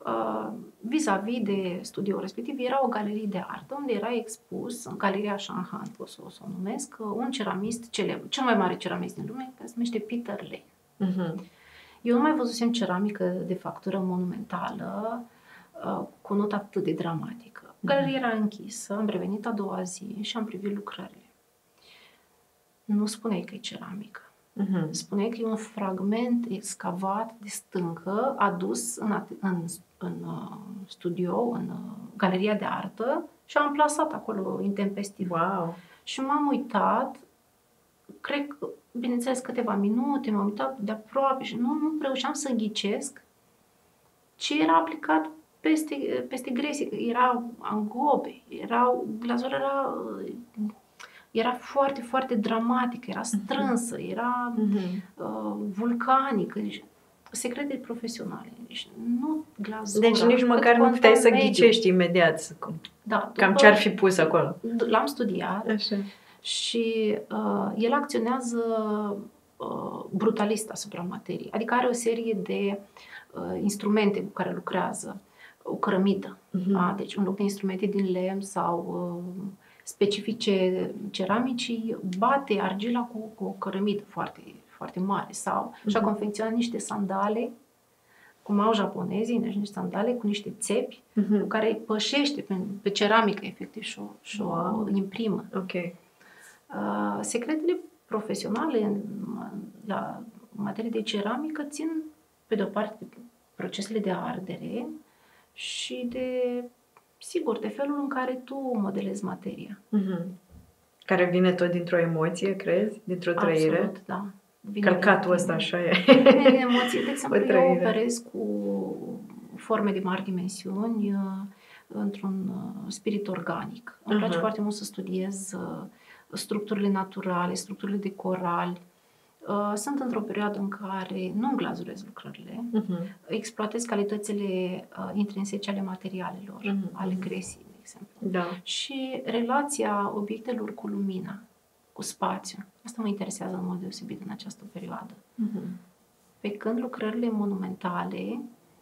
Uh, vis-a-vis de studioul respectiv, era o galerie de artă unde era expus, în Galeria Shanhan, pot să o, să o numesc, un ceramist celebru, cel mai mare ceramist din lume, care se numește Peter Lane. Uh-huh. Eu nu mai văzusem ceramică de factură monumentală uh, cu o notă atât de dramatică. Galeria era închisă, am revenit a doua zi și am privit lucrările. Nu spuneai că e ceramică. Uh-huh. Spuneai că e un fragment excavat de stâncă, adus în, în, în uh, studio, în uh, galeria de artă și am plasat acolo intempestiv. Wow! Și m-am uitat, cred că, bineînțeles, câteva minute, m-am uitat de aproape și nu, nu reușeam să ghicesc ce era aplicat peste, peste gresie. Era angobe, era, glazura era... Era foarte, foarte dramatică, era strânsă, era uh-huh. uh, vulcanică. Deci, secrete profesionale. Deci, nu glazura. Deci nici măcar nu puteai să ghicești imediat da, cam ce ar fi pus acolo. L-am studiat. Așa. Și uh, el acționează uh, brutalist asupra materiei. Adică are o serie de uh, instrumente cu care lucrează. O cărămidă. Uh-huh. Da? Deci, în loc de instrumente din lemn sau... Uh, specifice ceramicii, bate argila cu, cu o cărămidă foarte, foarte mare sau uh-huh. și-a confecționat niște sandale, cum au japonezii, deci niște sandale cu niște țepi uh-huh. cu care îi pășește pe, pe ceramică, efectiv, și o, și wow. o imprimă. Okay. Uh, secretele profesionale în, la materie de ceramică țin, pe de-o parte, de procesele de ardere și de... Sigur, de felul în care tu modelezi materia. Mm-hmm. Care vine tot dintr-o emoție, crezi? Dintr-o trăire? Absolut, da. Vine Călcatul ăsta așa e. Vine din emoție. De exemplu, eu operez cu forme de mari dimensiuni într-un spirit organic. Îmi uh-huh. place foarte mult să studiez structurile naturale, structurile de corali. Sunt într-o perioadă în care nu glazurez lucrările, uh-huh. exploatez calitățile uh, intrinsece ale materialelor, uh-huh. ale gresiei, de exemplu. Da. Și relația obiectelor cu lumina, cu spațiu. Asta mă interesează în mod deosebit în această perioadă. Uh-huh. Pe când lucrările monumentale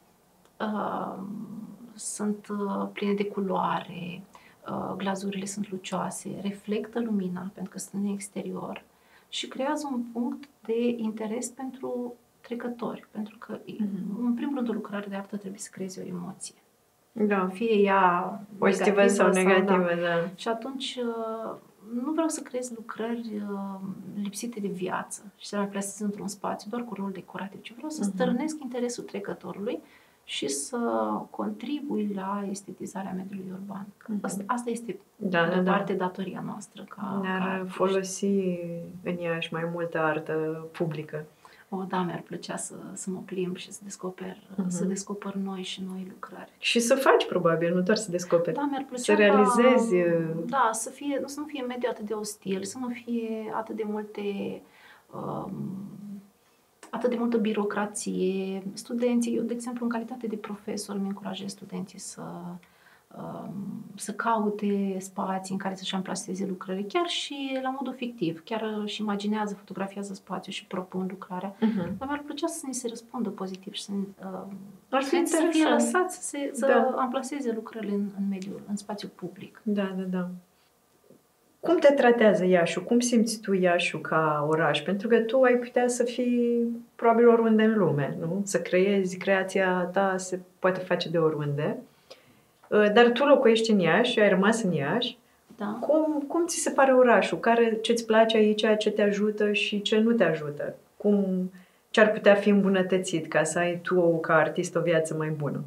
uh, sunt uh, pline de culoare, uh, glazurile sunt lucioase, reflectă lumina pentru că sunt în exterior. Și creează un punct de interes pentru trecători. Pentru că, mm-hmm. în primul rând, o lucrare de artă trebuie să creeze o emoție. Da. Fie ea pozitivă sau negativă, sau, da. da. Și atunci, nu vreau să creez lucrări lipsite de viață și să le plasez într-un spațiu doar cu rol decorativ, ci vreau să mm-hmm. stârnesc interesul trecătorului și să contribui la estetizarea mediului urban. Mm-hmm. Asta, asta este, da, de da, parte, da. datoria noastră. Ca, Ne-ar ca folosi în ea și mai multă artă publică. O, da, mi-ar plăcea să, să mă plimb și să descoper, uh-huh. să descoper noi și noi lucrări. Și să faci, probabil, nu doar să descoperi. Da, mi-ar plăcea să realizezi. Ca, da, să, fie, să nu fie mediul atât de ostil, să nu fie atât de multe... Um, atât de multă birocrație. Studenții, eu, de exemplu, în calitate de profesor, îmi încurajez studenții să, um, să caute spații în care să-și amplaseze lucrările, chiar și la modul fictiv. Chiar își imaginează, fotografiază spațiul și propun lucrarea. Uh-huh. Dar mi-ar plăcea să ni se răspundă pozitiv și să, uh, Ar fi să fie lăsați să, se, să da. amplaseze lucrările în, în mediul, în spațiul public. Da, da, da. Cum te tratează Iașu? Cum simți tu Iașu ca oraș? Pentru că tu ai putea să fii probabil oriunde în lume, nu? Să creezi, creația ta se poate face de oriunde. Dar tu locuiești în Iași, ai rămas în Iași. Da. Cum, cum ți se pare orașul? Care, ce-ți place aici, ce te ajută și ce nu te ajută? Cum, ce ar putea fi îmbunătățit ca să ai tu, ca artist, o viață mai bună?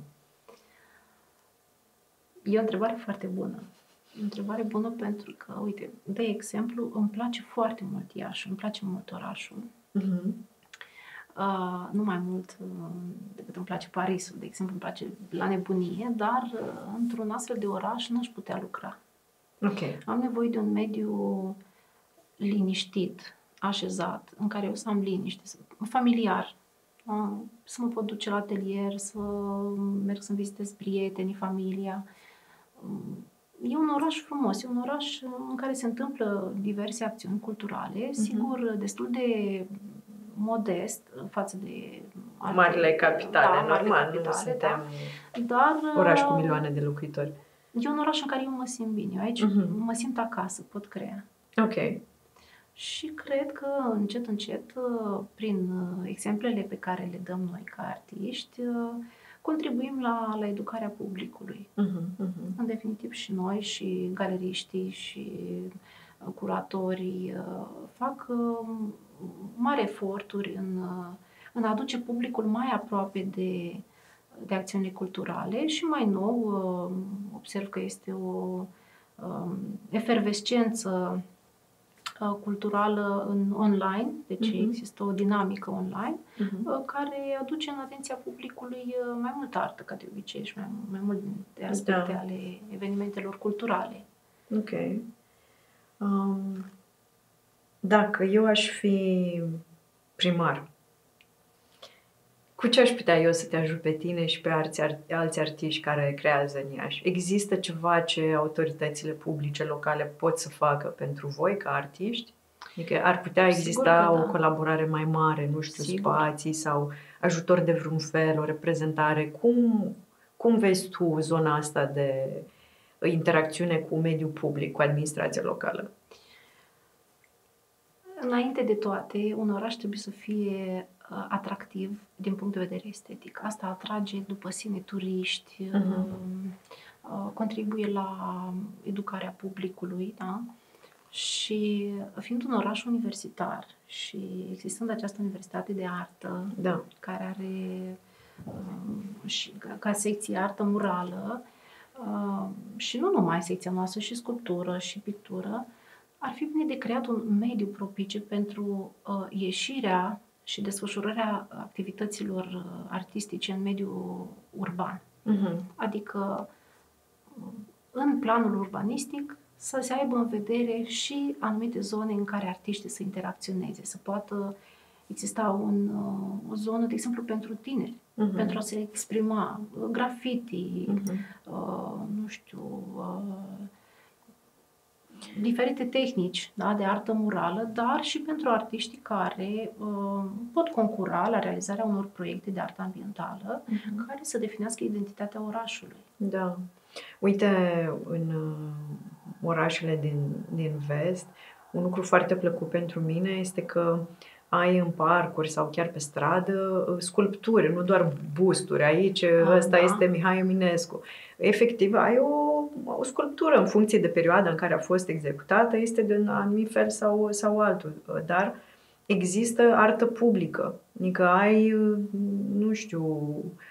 E o întrebare foarte bună. E o întrebare bună pentru că, uite, de exemplu, îmi place foarte mult Iașul, îmi place mult orașul. Uh-huh. Uh, nu mai mult uh, decât îmi place Parisul, de exemplu, îmi place la nebunie, dar uh, într-un astfel de oraș nu aș putea lucra. Okay. Am nevoie de un mediu liniștit, așezat, în care eu să am liniște, familiar, uh, să mă pot duce la atelier, să merg să-mi vizitez prietenii, familia. Uh, E un oraș frumos, e un oraș în care se întâmplă diverse acțiuni culturale, uh-huh. sigur, destul de modest față de marile capitale, da, normal, capitale, nu suntem da. Dar, oraș cu milioane de locuitori. E un oraș în care eu mă simt bine. Eu aici uh-huh. mă simt acasă, pot crea. Ok. Și cred că încet, încet, prin exemplele pe care le dăm noi ca artiști, contribuim la, la educarea publicului. Uh-huh, uh-huh. În definitiv și noi, și galeriștii, și curatorii fac mari eforturi în, în a aduce publicul mai aproape de, de acțiunile culturale și mai nou observ că este o efervescență culturală în online, deci uh-huh. există o dinamică online uh-huh. care aduce în atenția publicului mai multă artă, ca de obicei, și mai, mai multe aspecte da. ale evenimentelor culturale. Ok. Um, dacă eu aș fi primar, cu ce aș putea eu să te ajut pe tine și pe alți, alți artiști care creează în Iași? Există ceva ce autoritățile publice locale pot să facă pentru voi ca artiști? Adică ar putea exista o da. colaborare mai mare, nu știu, Sigur. spații sau ajutor de vreun fel, o reprezentare. Cum, cum vezi tu zona asta de interacțiune cu mediul public, cu administrația locală? Înainte de toate, un oraș trebuie să fie atractiv din punct de vedere estetic. Asta atrage după sine turiști, uh-huh. contribuie la educarea publicului, da? Și fiind un oraș universitar și existând această universitate de artă, da. care are și ca secție artă murală și nu numai secția noastră, și sculptură și pictură, ar fi bine de creat un mediu propice pentru ieșirea și desfășurarea activităților artistice în mediul urban. Uh-huh. Adică, în planul urbanistic, să se aibă în vedere și anumite zone în care artiștii să interacționeze, să poată exista un, o zonă, de exemplu, pentru tineri, uh-huh. pentru a se exprima, graffiti, uh-huh. uh, nu știu, uh, diferite tehnici, da, de artă murală, dar și pentru artiștii care uh, pot concura la realizarea unor proiecte de artă ambientală uh-huh. care să definească identitatea orașului. Da. Uite, în uh, orașele din, din vest, un lucru foarte plăcut pentru mine este că ai în parcuri sau chiar pe stradă sculpturi, nu doar busturi. Aici, ah, ăsta da. este Mihai Eminescu. Efectiv, ai o, o sculptură în funcție de perioada în care a fost executată, este de un anumit fel sau, sau altul. Dar există artă publică. Adică ai, nu știu,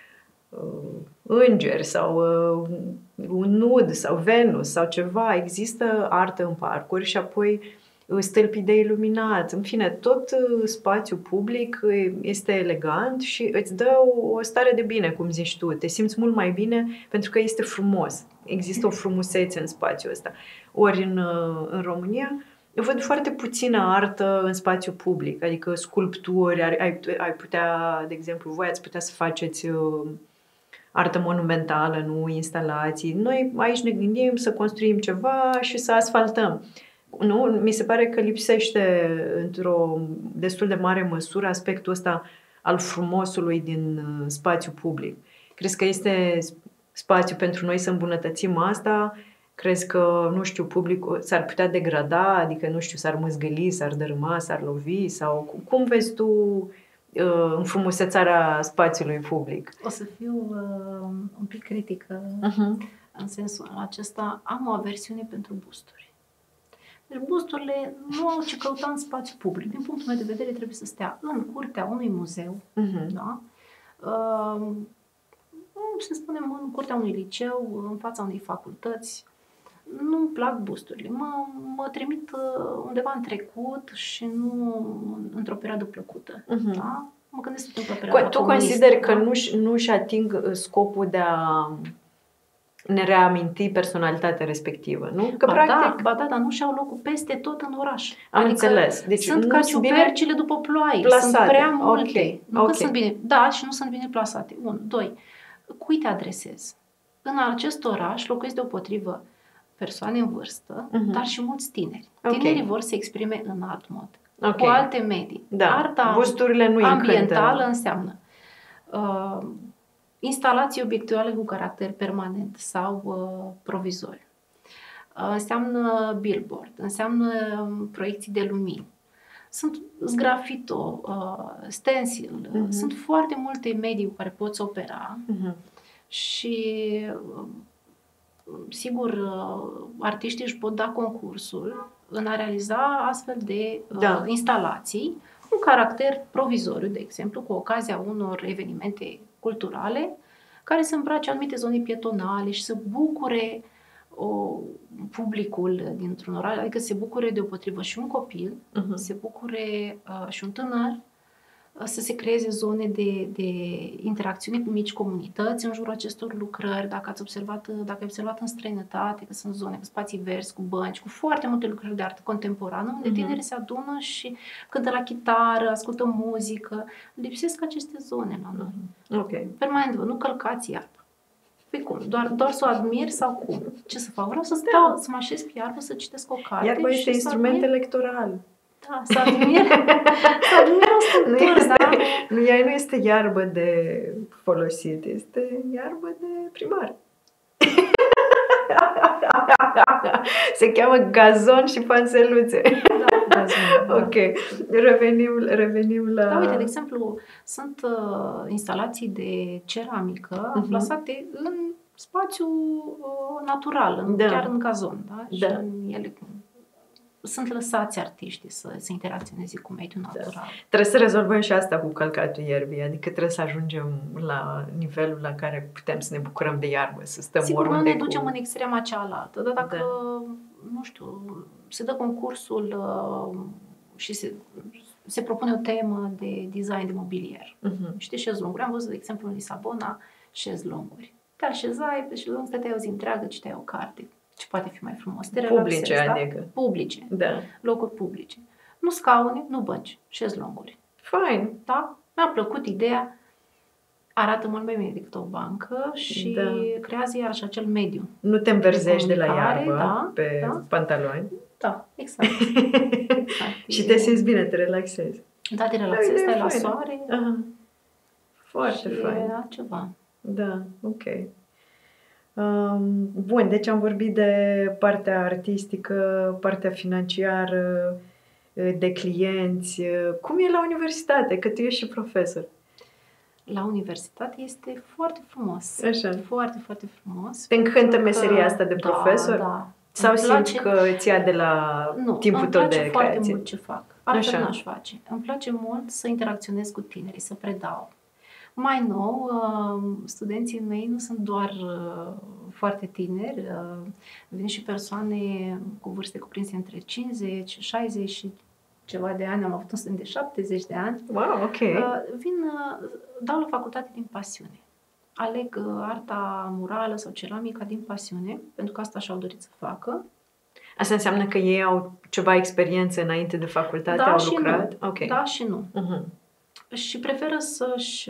îngeri sau un nud sau Venus sau ceva. Există artă în parcuri și apoi stâlpii de iluminat, în fine, tot spațiul public este elegant și îți dă o, o stare de bine, cum zici tu. Te simți mult mai bine pentru că este frumos. Există o frumusețe în spațiul ăsta. Ori în, în România, eu văd foarte puțină artă în spațiu public, adică sculpturi, ai, ai putea, de exemplu, voi ați putea să faceți uh, artă monumentală, nu instalații. Noi aici ne gândim să construim ceva și să asfaltăm. Nu? Mi se pare că lipsește într-o destul de mare măsură aspectul ăsta al frumosului din spațiu public. Crezi că este spațiu pentru noi să îmbunătățim asta? Crezi că, nu știu, publicul s-ar putea degrada, adică, nu știu, s-ar mâzgăli, s-ar dărâma, s-ar lovi? Sau cum vezi tu uh, înfrumusețarea spațiului public? O să fiu uh, un pic critică uh-huh. în sensul acesta. Am o aversiune pentru busturi. Deci busturile nu au ce căuta în spațiu public. Din punctul meu de vedere trebuie să stea în curtea unui muzeu, uh-huh. da? Uh, să spunem în curtea unui liceu, în fața unei facultăți. Nu-mi plac busturile. Mă, mă trimit undeva în trecut și nu într-o perioadă plăcută. Uh-huh. Da? Mă gândesc tot într-o perioadă Tu consideri că nu-și, nu-și ating scopul de a ne reaminti personalitatea respectivă, nu? Că ba, practic... da, ba da, dar nu și-au locul peste tot în oraș. Am adică înțeles. Deci sunt ca ciupercile după ploaie. Plasate. Sunt prea multe. Okay. Nu okay. Că sunt bine. Da, și nu sunt bine plasate. Unu. Doi. Cui te adresezi? În acest oraș locuiesc deopotrivă persoane în vârstă, uh-huh. dar și mulți tineri. Okay. Tinerii vor să exprime în alt mod. Okay. Cu alte medii. Da. Arta Busturile nu ambientală încântă. Înseamnă Uh, instalații obiectuale cu caracter permanent sau uh, provizoriu. Uh, înseamnă billboard, înseamnă proiecții de lumini. Sunt grafito, uh, stencil, uh-huh. Sunt foarte multe medii cu care poți opera uh-huh. și uh, sigur uh, artiștii își pot da concursul în a realiza astfel de uh, da. instalații cu caracter provizoriu, de exemplu, cu ocazia unor evenimente culturale care să îmbrace anumite zone pietonale și să bucure o, publicul dintr-un oraș, adică se bucure deopotrivă și un copil, uh-huh. se bucure uh, și un tânăr, uh, să se creeze zone de, de interacțiune cu mici comunități în jurul acestor lucrări. Dacă ați observat, dacă ai observat în străinătate, că sunt zone cu spații verzi, cu bănci, cu foarte multe lucrări de artă contemporană, unde uh-huh. tinerii se adună și cântă la chitară, ascultă muzică. Lipsesc aceste zone la noi. Uh-huh. Okay. Permanent, nu călcați iarba. Păi cum? Doar, doar să o admir sau cum? Ce să fac? Vreau să stau, da. să mă așez pe iarbă, să citesc o carte. Iarba este instrument admir... electoral. Da, să admir, să admir o structură, da? Nu, ea nu este iarbă de folosit, este iarbă de primar. Se cheamă gazon și panseluțe. Da, gazon. Da. Ok. Revenim, revenim la... Da, uite, de exemplu, sunt uh, instalații de ceramică uh-huh. plasate în spațiu uh, natural, în, da. chiar în gazon. Da? Da. Și în ele sunt lăsați artiștii să, să interacționeze cu mediul natural. Da. Trebuie să rezolvăm și asta cu călcatul ierbii, adică trebuie să ajungem la nivelul la care putem să ne bucurăm de iarbă, să stăm Sigur, oriunde. Sigur, nu ne cu... ducem în extrema cealaltă, dar dacă, da. nu știu, se dă concursul uh, și se, se propune o temă de design de mobilier. Uh-huh. Știi, șezlonguri. Am văzut, de exemplu, în Lisabona, șezlonguri. Te așezai pe șezlong, stăteai o zi întreagă, citeai o carte. Ce poate fi mai frumos? Te publice, relaxezi, adică. Da? Publice. Da. Locuri publice. Nu scaune, nu bănci, șezlonguri. Fine. Da? Mi-a plăcut ideea. Arată mult mai bine decât o bancă și da. creează iarăși acel mediu. Nu te înverzești de, de la iarbă da, pe da. pantaloni. Da, exact. exact. Și te simți bine, te relaxezi. Da, te relaxezi, stai la soare. Aha. Foarte și fain. era ceva. Da, ok. Um, bun, deci am vorbit de partea artistică, partea financiară, de clienți. Cum e la universitate? Că tu ești și profesor. La universitate este foarte frumos. Așa. Foarte, foarte frumos. Te încântă meseria asta de profesor? Da, da. Sau simți că îți ia de la nu, timpul tău de creație? Nu, îmi place foarte mult ce fac. Altfel Așa. n-aș face. Îmi place mult să interacționez cu tinerii, să predau. Mai nou, studenții mei nu sunt doar foarte tineri, vin și persoane cu vârste cuprinse între cincizeci, șaizeci și ceva de ani. Am avut un student de șaptezeci de ani. Wow, ok. Vin, dau la facultate din pasiune. Aleg arta murală sau ceramica din pasiune, pentru că asta și-au dorit să facă. Asta înseamnă că ei au ceva experiență înainte de facultate, da, au și lucrat? Nu. Okay. Da și nu. Uh-huh. Și preferă să-și...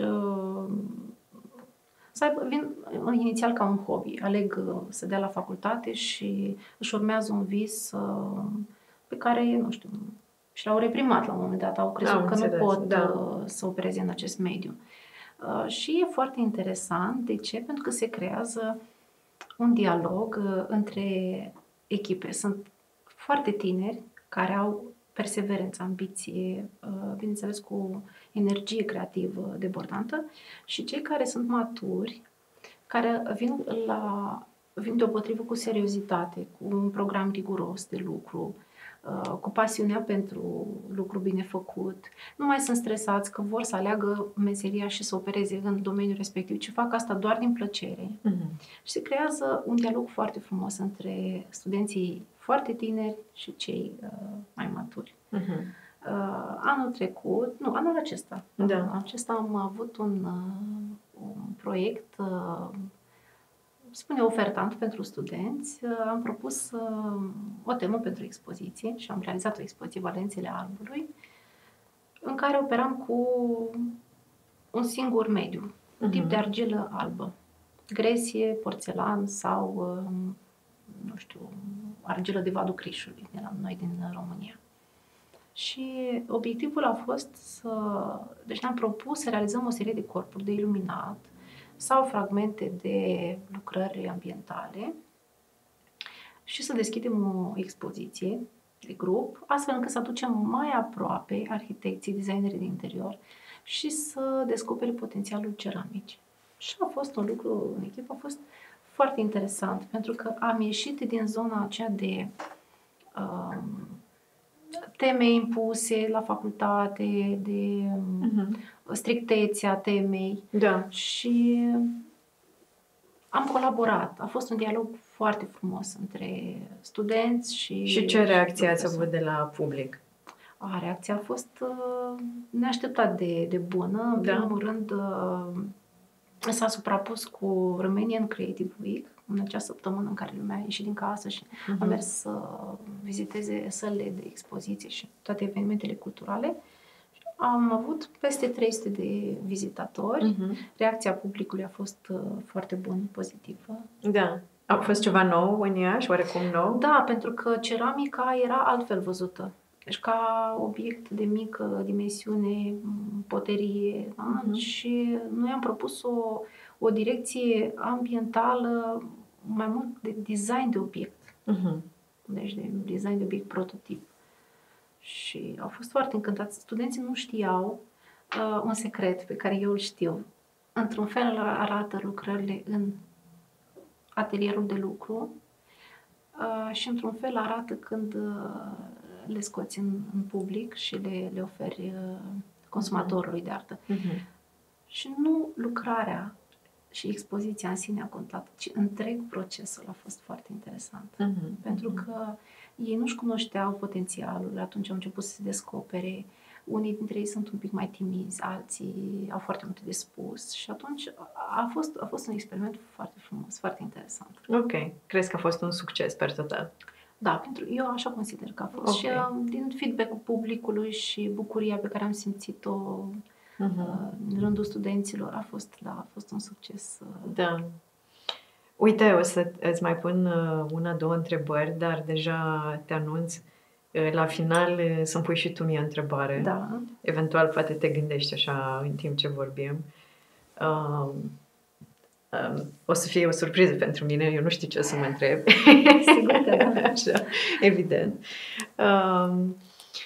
Să aibă, vin inițial ca un hobby. Aleg să dea la facultate și își urmează un vis pe care, nu știu, și l-au reprimat la un moment dat. Au crezut Am că înțeles, nu pot da. să opereze în acest mediu. Și e foarte interesant. De ce? Pentru că se creează un dialog între echipe. Sunt foarte tineri care au perseverență, ambiție, bineînțeles cu energie creativă debordantă, și cei care sunt maturi, care vin, la, vin deopotrivă cu seriozitate, cu un program riguros de lucru, cu pasiunea pentru lucru bine făcut. Nu mai sunt stresați că vor să aleagă meseria și să opereze în domeniul respectiv, ci fac asta doar din plăcere. Uh-huh. Și se creează un dialog foarte frumos între studenții foarte tineri și cei uh, mai maturi. Uh-huh. Uh, anul trecut, nu, anul acesta, da. anul acesta am avut un, uh, un proiect, uh, spune ofertant pentru studenți. Uh, am propus uh, o temă pentru expoziție și am realizat o expoziție, Valențele Albului, în care operam cu un singur mediu, uh-huh. un tip de argilă albă, gresie, porțelan sau, uh, nu știu, argilă de Vadul Crișului, de la noi din România. Și obiectivul a fost să... Deci ne-am propus să realizăm o serie de corpuri de iluminat sau fragmente de lucrări ambientale și să deschidem o expoziție de grup, astfel încât să aducem mai aproape arhitecții, designerii de interior și să descopere potențialul ceramici. Și a fost un lucru în echipă, a fost foarte interesant, pentru că am ieșit din zona aceea de um, teme impuse la facultate, de um, uh-huh. strictețea temei. Da. Și am colaborat. A fost un dialog foarte frumos între studenți și... Și ce reacție ați avut de la public? A, reacția a fost uh, neașteptat de, de bună. În da. primul rând, uh, s-a suprapus cu Romanian Creative Week, în acea săptămână în care lumea a ieșit din casă și uh-huh. a mers să viziteze sălile de expoziție și toate evenimentele culturale. Am avut peste trei sute de vizitatori. Uh-huh. Reacția publicului a fost uh, foarte bună, pozitivă. Da. A fost ceva nou în Iași, oarecum nou? Da, pentru că ceramica era altfel văzută. Deci ca obiect de mică dimensiune, poterie, da? Uh-huh. Și noi am propus o, o direcție ambientală, mai mult de design de obiect. Uh-huh. Deci de design de obiect prototip. Și au fost foarte încântați. Studenții nu știau uh, un secret pe care eu îl știu. Într-un fel arată lucrările în atelierul de lucru uh, și într-un fel arată când uh, le scoți în, în public și le, le oferi uh, consumatorului uh-huh. de artă. Uh-huh. Și nu lucrarea și expoziția în sine a contat, ci întreg procesul a fost foarte interesant. Uh-huh. Pentru că ei nu-și cunoșteau potențialul, atunci au început să se descopere. Unii dintre ei sunt un pic mai timizi, alții au foarte multe de spus și atunci a fost, a fost un experiment foarte frumos, foarte interesant. Ok. Crezi că a fost un succes per total? Da, pentru eu așa consider că a fost. Okay. Și din feedback-ul publicului și bucuria pe care am simțit-o uh-huh. în rândul studenților a fost, da, a fost un succes. Da. Uite, o să îți mai pun una, două întrebări, dar deja te anunț. La final să-mi pui și tu mie întrebare. Da. Eventual, poate te gândești așa în timp ce vorbim. Um, um, o să fie o surpriză pentru mine, eu nu știu ce o să mă întreb. Sigur că da. Așa, evident. Um,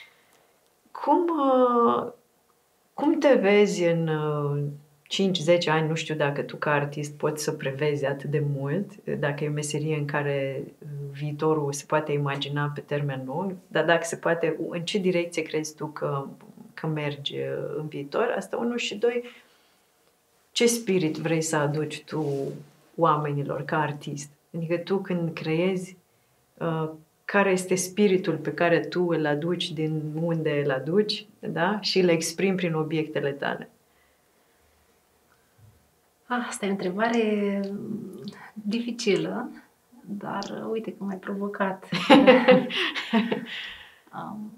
cum, uh, cum te vezi în... Uh, cinci zece ani, nu știu dacă tu ca artist poți să prevezi atât de mult, dacă e o meserie în care viitorul se poate imagina pe termen lung, dar dacă se poate, în ce direcție crezi tu că, că mergi în viitor? Asta unul și doi, ce spirit vrei să aduci tu oamenilor ca artist? Adică tu când creezi, care este spiritul pe care tu îl aduci din unde îl aduci, da? Și îl exprimi prin obiectele tale? Asta e o întrebare dificilă, dar uite că m-ai provocat. um,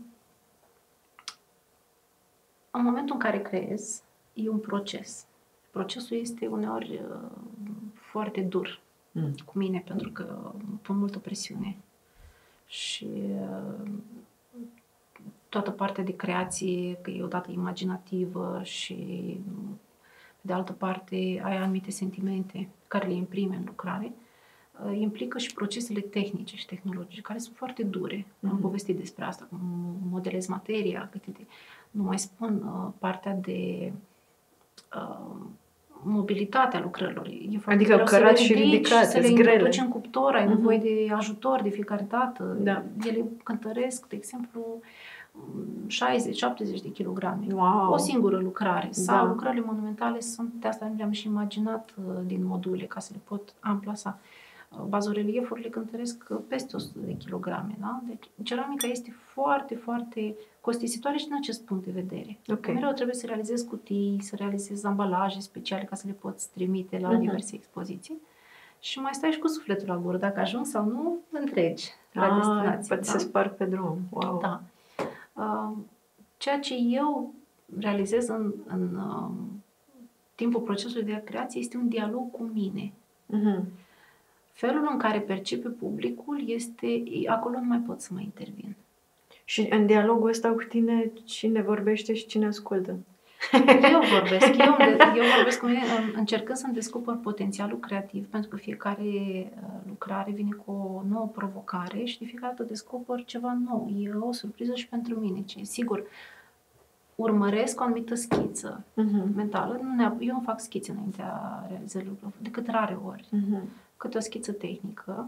în momentul în care creezi, e un proces. Procesul este uneori uh, foarte dur mm. cu mine, pentru că pun multă presiune. Și uh, toată partea de creație, că e odată imaginativă și... de altă parte, ai anumite sentimente care le imprime în lucrare, uh, implică și procesele tehnice și tehnologice, care sunt foarte dure. Mm-hmm. Am povestit despre asta, cum modelez materia, câte de, nu mai spun uh, partea de uh, mobilitatea lucrărilor. E adică cărat și ridicat, să le introduci în cuptor, ai mm-hmm. nevoie de ajutor de fiecare dată. Da. Ele cântăresc, de exemplu, șaizeci șaptezeci de kilograme. Wow. O singură lucrare. Sau da. lucrările monumentale sunt, de asta le-am și imaginat din module, ca să le pot amplasa. Bazoreliefurile cântăresc peste o sută de kilograme. Da? Deci ceramica este foarte, foarte costisitoare și din acest punct de vedere. Okay. Mereu trebuie să realizezi cutii, să realizezi ambalaje speciale ca să le poți trimite la uh-huh. diverse expoziții. Și mai stai și cu sufletul la gură. Dacă ajungi sau nu, întregi la ah, destinație. Poate da? să sparg pe drum. Wow. Da. Uh, ceea ce eu realizez în, în uh, timpul procesului de creație este un dialog cu mine. Uh-huh. Felul în care percepe publicul este, acolo nu mai pot să mai intervin. Și în dialogul ăsta cu tine, cine vorbește și cine ascultă? Eu vorbesc, eu, eu vorbesc cu mine, încercând să-mi descoper potențialul creativ, pentru că fiecare lucrare vine cu o nouă provocare și de fiecare dată descoper ceva nou. E o surpriză și pentru mine. Sigur, urmăresc o anumită schiță uh-huh. mentală. Eu nu fac schițe înaintea realizărilor, decât rare ori. Uh-huh. Câte o schiță tehnică.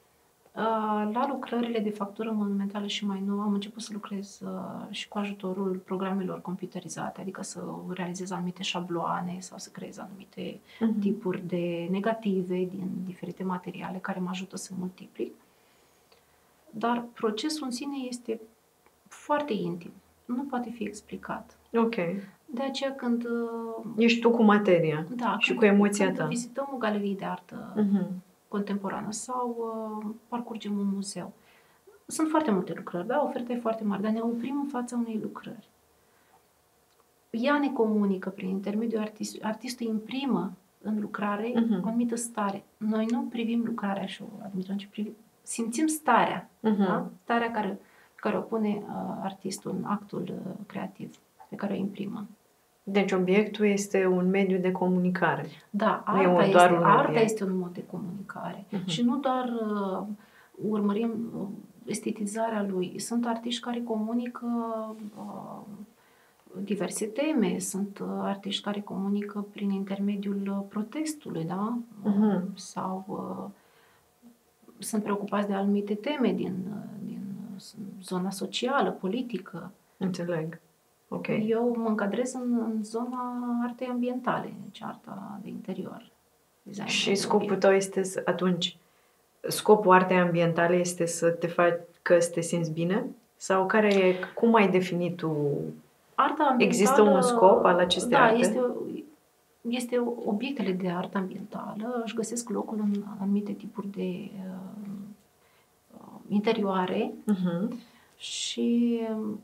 La lucrările de factură monumentală și mai nouă am început să lucrez și cu ajutorul programelor computerizate, adică să realizez anumite șabloane sau să creez anumite uh-huh. tipuri de negative din diferite materiale care mă ajută să multiplic. Dar procesul în sine este foarte intim. Nu poate fi explicat. Ok. De aceea când... Ești tu cu materia da, și când, cu emoția când ta. vizităm o galerie de artă uh-huh. contemporană sau uh, parcurgem un muzeu. Sunt foarte multe lucrări, da? Oferta e foarte mare, dar ne oprim în fața unei lucrări. Ea ne comunică prin intermediul artist, artistul imprimă în lucrare uh-huh. o anumită stare. Noi nu privim lucrarea și o admirăm, ci privim, simțim starea, uh-huh. da? Starea care, care o pune uh, artistul în actul uh, creativ pe care o imprimă. Deci obiectul este un mediu de comunicare. Da, arta, este, arta este un mod de comunicare. Uh-huh. Și nu doar uh, urmărim uh, estetizarea lui. Sunt artiști care comunică uh, diverse teme. Sunt uh, artiști care comunică prin intermediul uh, protestului, da? Uh-huh. Sau uh, sunt preocupați de anumite teme din, uh, din zona socială, politică. Înțeleg. Okay. Eu mă încadrez în, în zona artei ambientale, deci arta de interior. Și scopul tău este să, atunci, scopul artei ambientale este să te faci că să te simți bine? Sau care e, cum ai definit tu? Arta ambientală, există un scop al acestei da, arte? Este, este obiectele de artă ambientală, își găsesc locul în anumite tipuri de uh, interioare uh-huh. și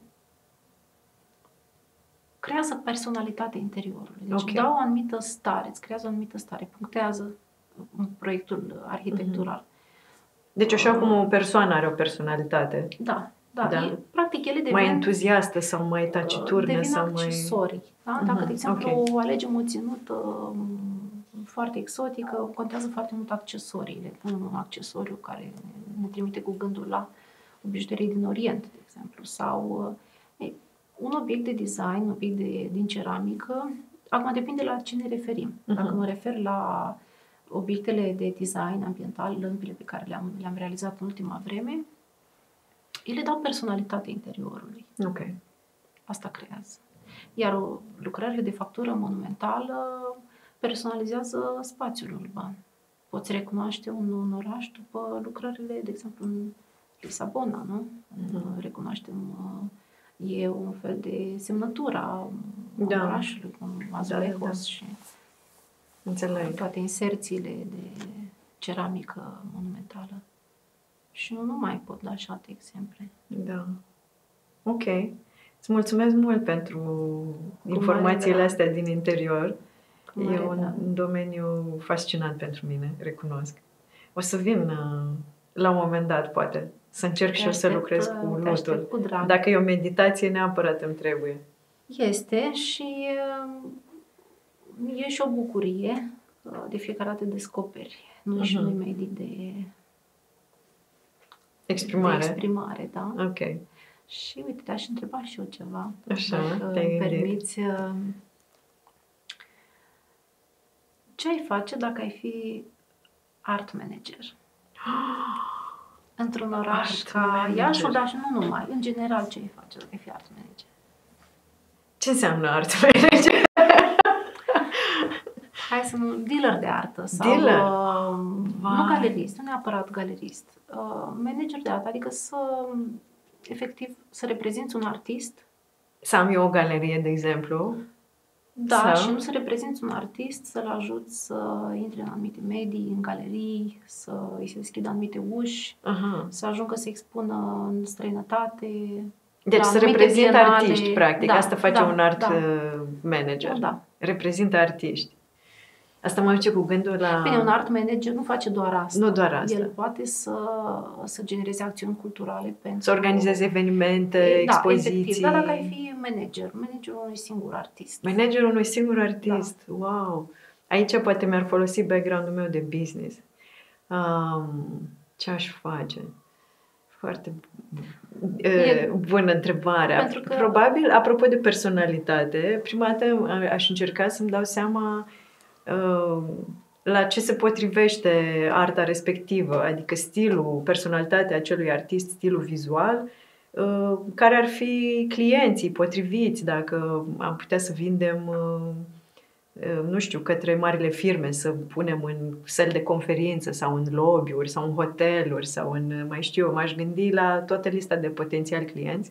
creează personalitatea interiorului. Deci okay. dau o anumită stare, îți creează o anumită stare, punctează proiectul arhitectural. Deci așa cum o persoană are o personalitate. Da, da. da. E, practic ele devin... Mai entuziastă sau mai taciturnă? Devin sau accesorii. Mai... Da? Dacă, de exemplu, okay. alegem o ținută foarte exotică, contează foarte mult accesoriile. Un accesoriu care ne trimite cu gândul la o bijuterie din Orient, de exemplu, sau... Ei, un obiect de design, un obiect de, din ceramică, acum depinde la ce ne referim. Uh-huh. Dacă mă refer la obiectele de design ambiental, lămpile pe care le-am, le-am realizat în ultima vreme, ele dau personalitate interiorului. Okay. Asta creează. Iar lucrările de factură monumentală personalizează spațiul urban. Poți recunoaște un, un oraș după lucrările, de exemplu, în Lisabona, nu? Uh-huh. Recunoaștem... E un fel de semnătură a da. orașului, cum azulejos da, da. și Înțeleg. toate inserțiile de ceramică monumentală. Și nu, nu mai pot da și alte exemple. Da. Ok. Îți mulțumesc mult pentru Cum informațiile de astea din interior. Cum e un da. domeniu fascinant pentru mine, recunosc. O să vin la un moment dat, poate. Să încerc te și aștept, eu să lucrez cu lutul. Cu drag. Dacă e o meditație, neapărat îmi trebuie. Este și e și o bucurie. De fiecare dată descoperi. Nu uh-huh. și noi medii de exprimare. De exprimare, da. Ok. Și uite, te-aș întreba și eu ceva. Așa, dacă îmi permiți. Ce ai face dacă ai fi art manager? Într-un oraș art ca Iași, dar și nu numai. În general, ce ai face dacă ai fi art manager? Ce înseamnă art manager? Hai să nu... Dealer de artă. Sau, Dealer? Uh, nu galerist, nu neapărat galerist. Uh, manager de artă, adică să, efectiv, să reprezinți un artist. Să am eu o galerie, de exemplu. Da, sau... și nu să reprezinți un artist, să-l ajuți să intre în anumite medii, în galerii, să îi se deschidă anumite uși, uh-huh. să ajungă să expună în străinătate. Deci să reprezintă artiști, practic. Da, asta face da, un art da. manager. Da. Reprezintă artiști. Asta mă duce cu gândul la... Bine, un art manager nu face doar asta. Nu doar asta. El poate să, să genereze acțiuni culturale pentru... Să organizeze evenimente, da, expoziții. Efectiv. Dar dacă ai fi manager, managerul unui singur artist. Managerul unui singur artist. Da. Wow! Aici poate mi-ar folosi background-ul meu de business. Um, ce aș face? Foarte e, bună întrebare. Că... Probabil, apropo de personalitate, prima dată aș încerca să-mi dau seama uh, la ce se potrivește arta respectivă, adică stilul, personalitatea acelui artist, stilul vizual, uh, care ar fi clienții potriviți, dacă am putea să vindem... Uh, nu știu, către marile firme, să punem în săli de conferință sau în lobby-uri sau în hoteluri sau în, mai știu eu, m-aș gândi la toată lista de potențiali clienți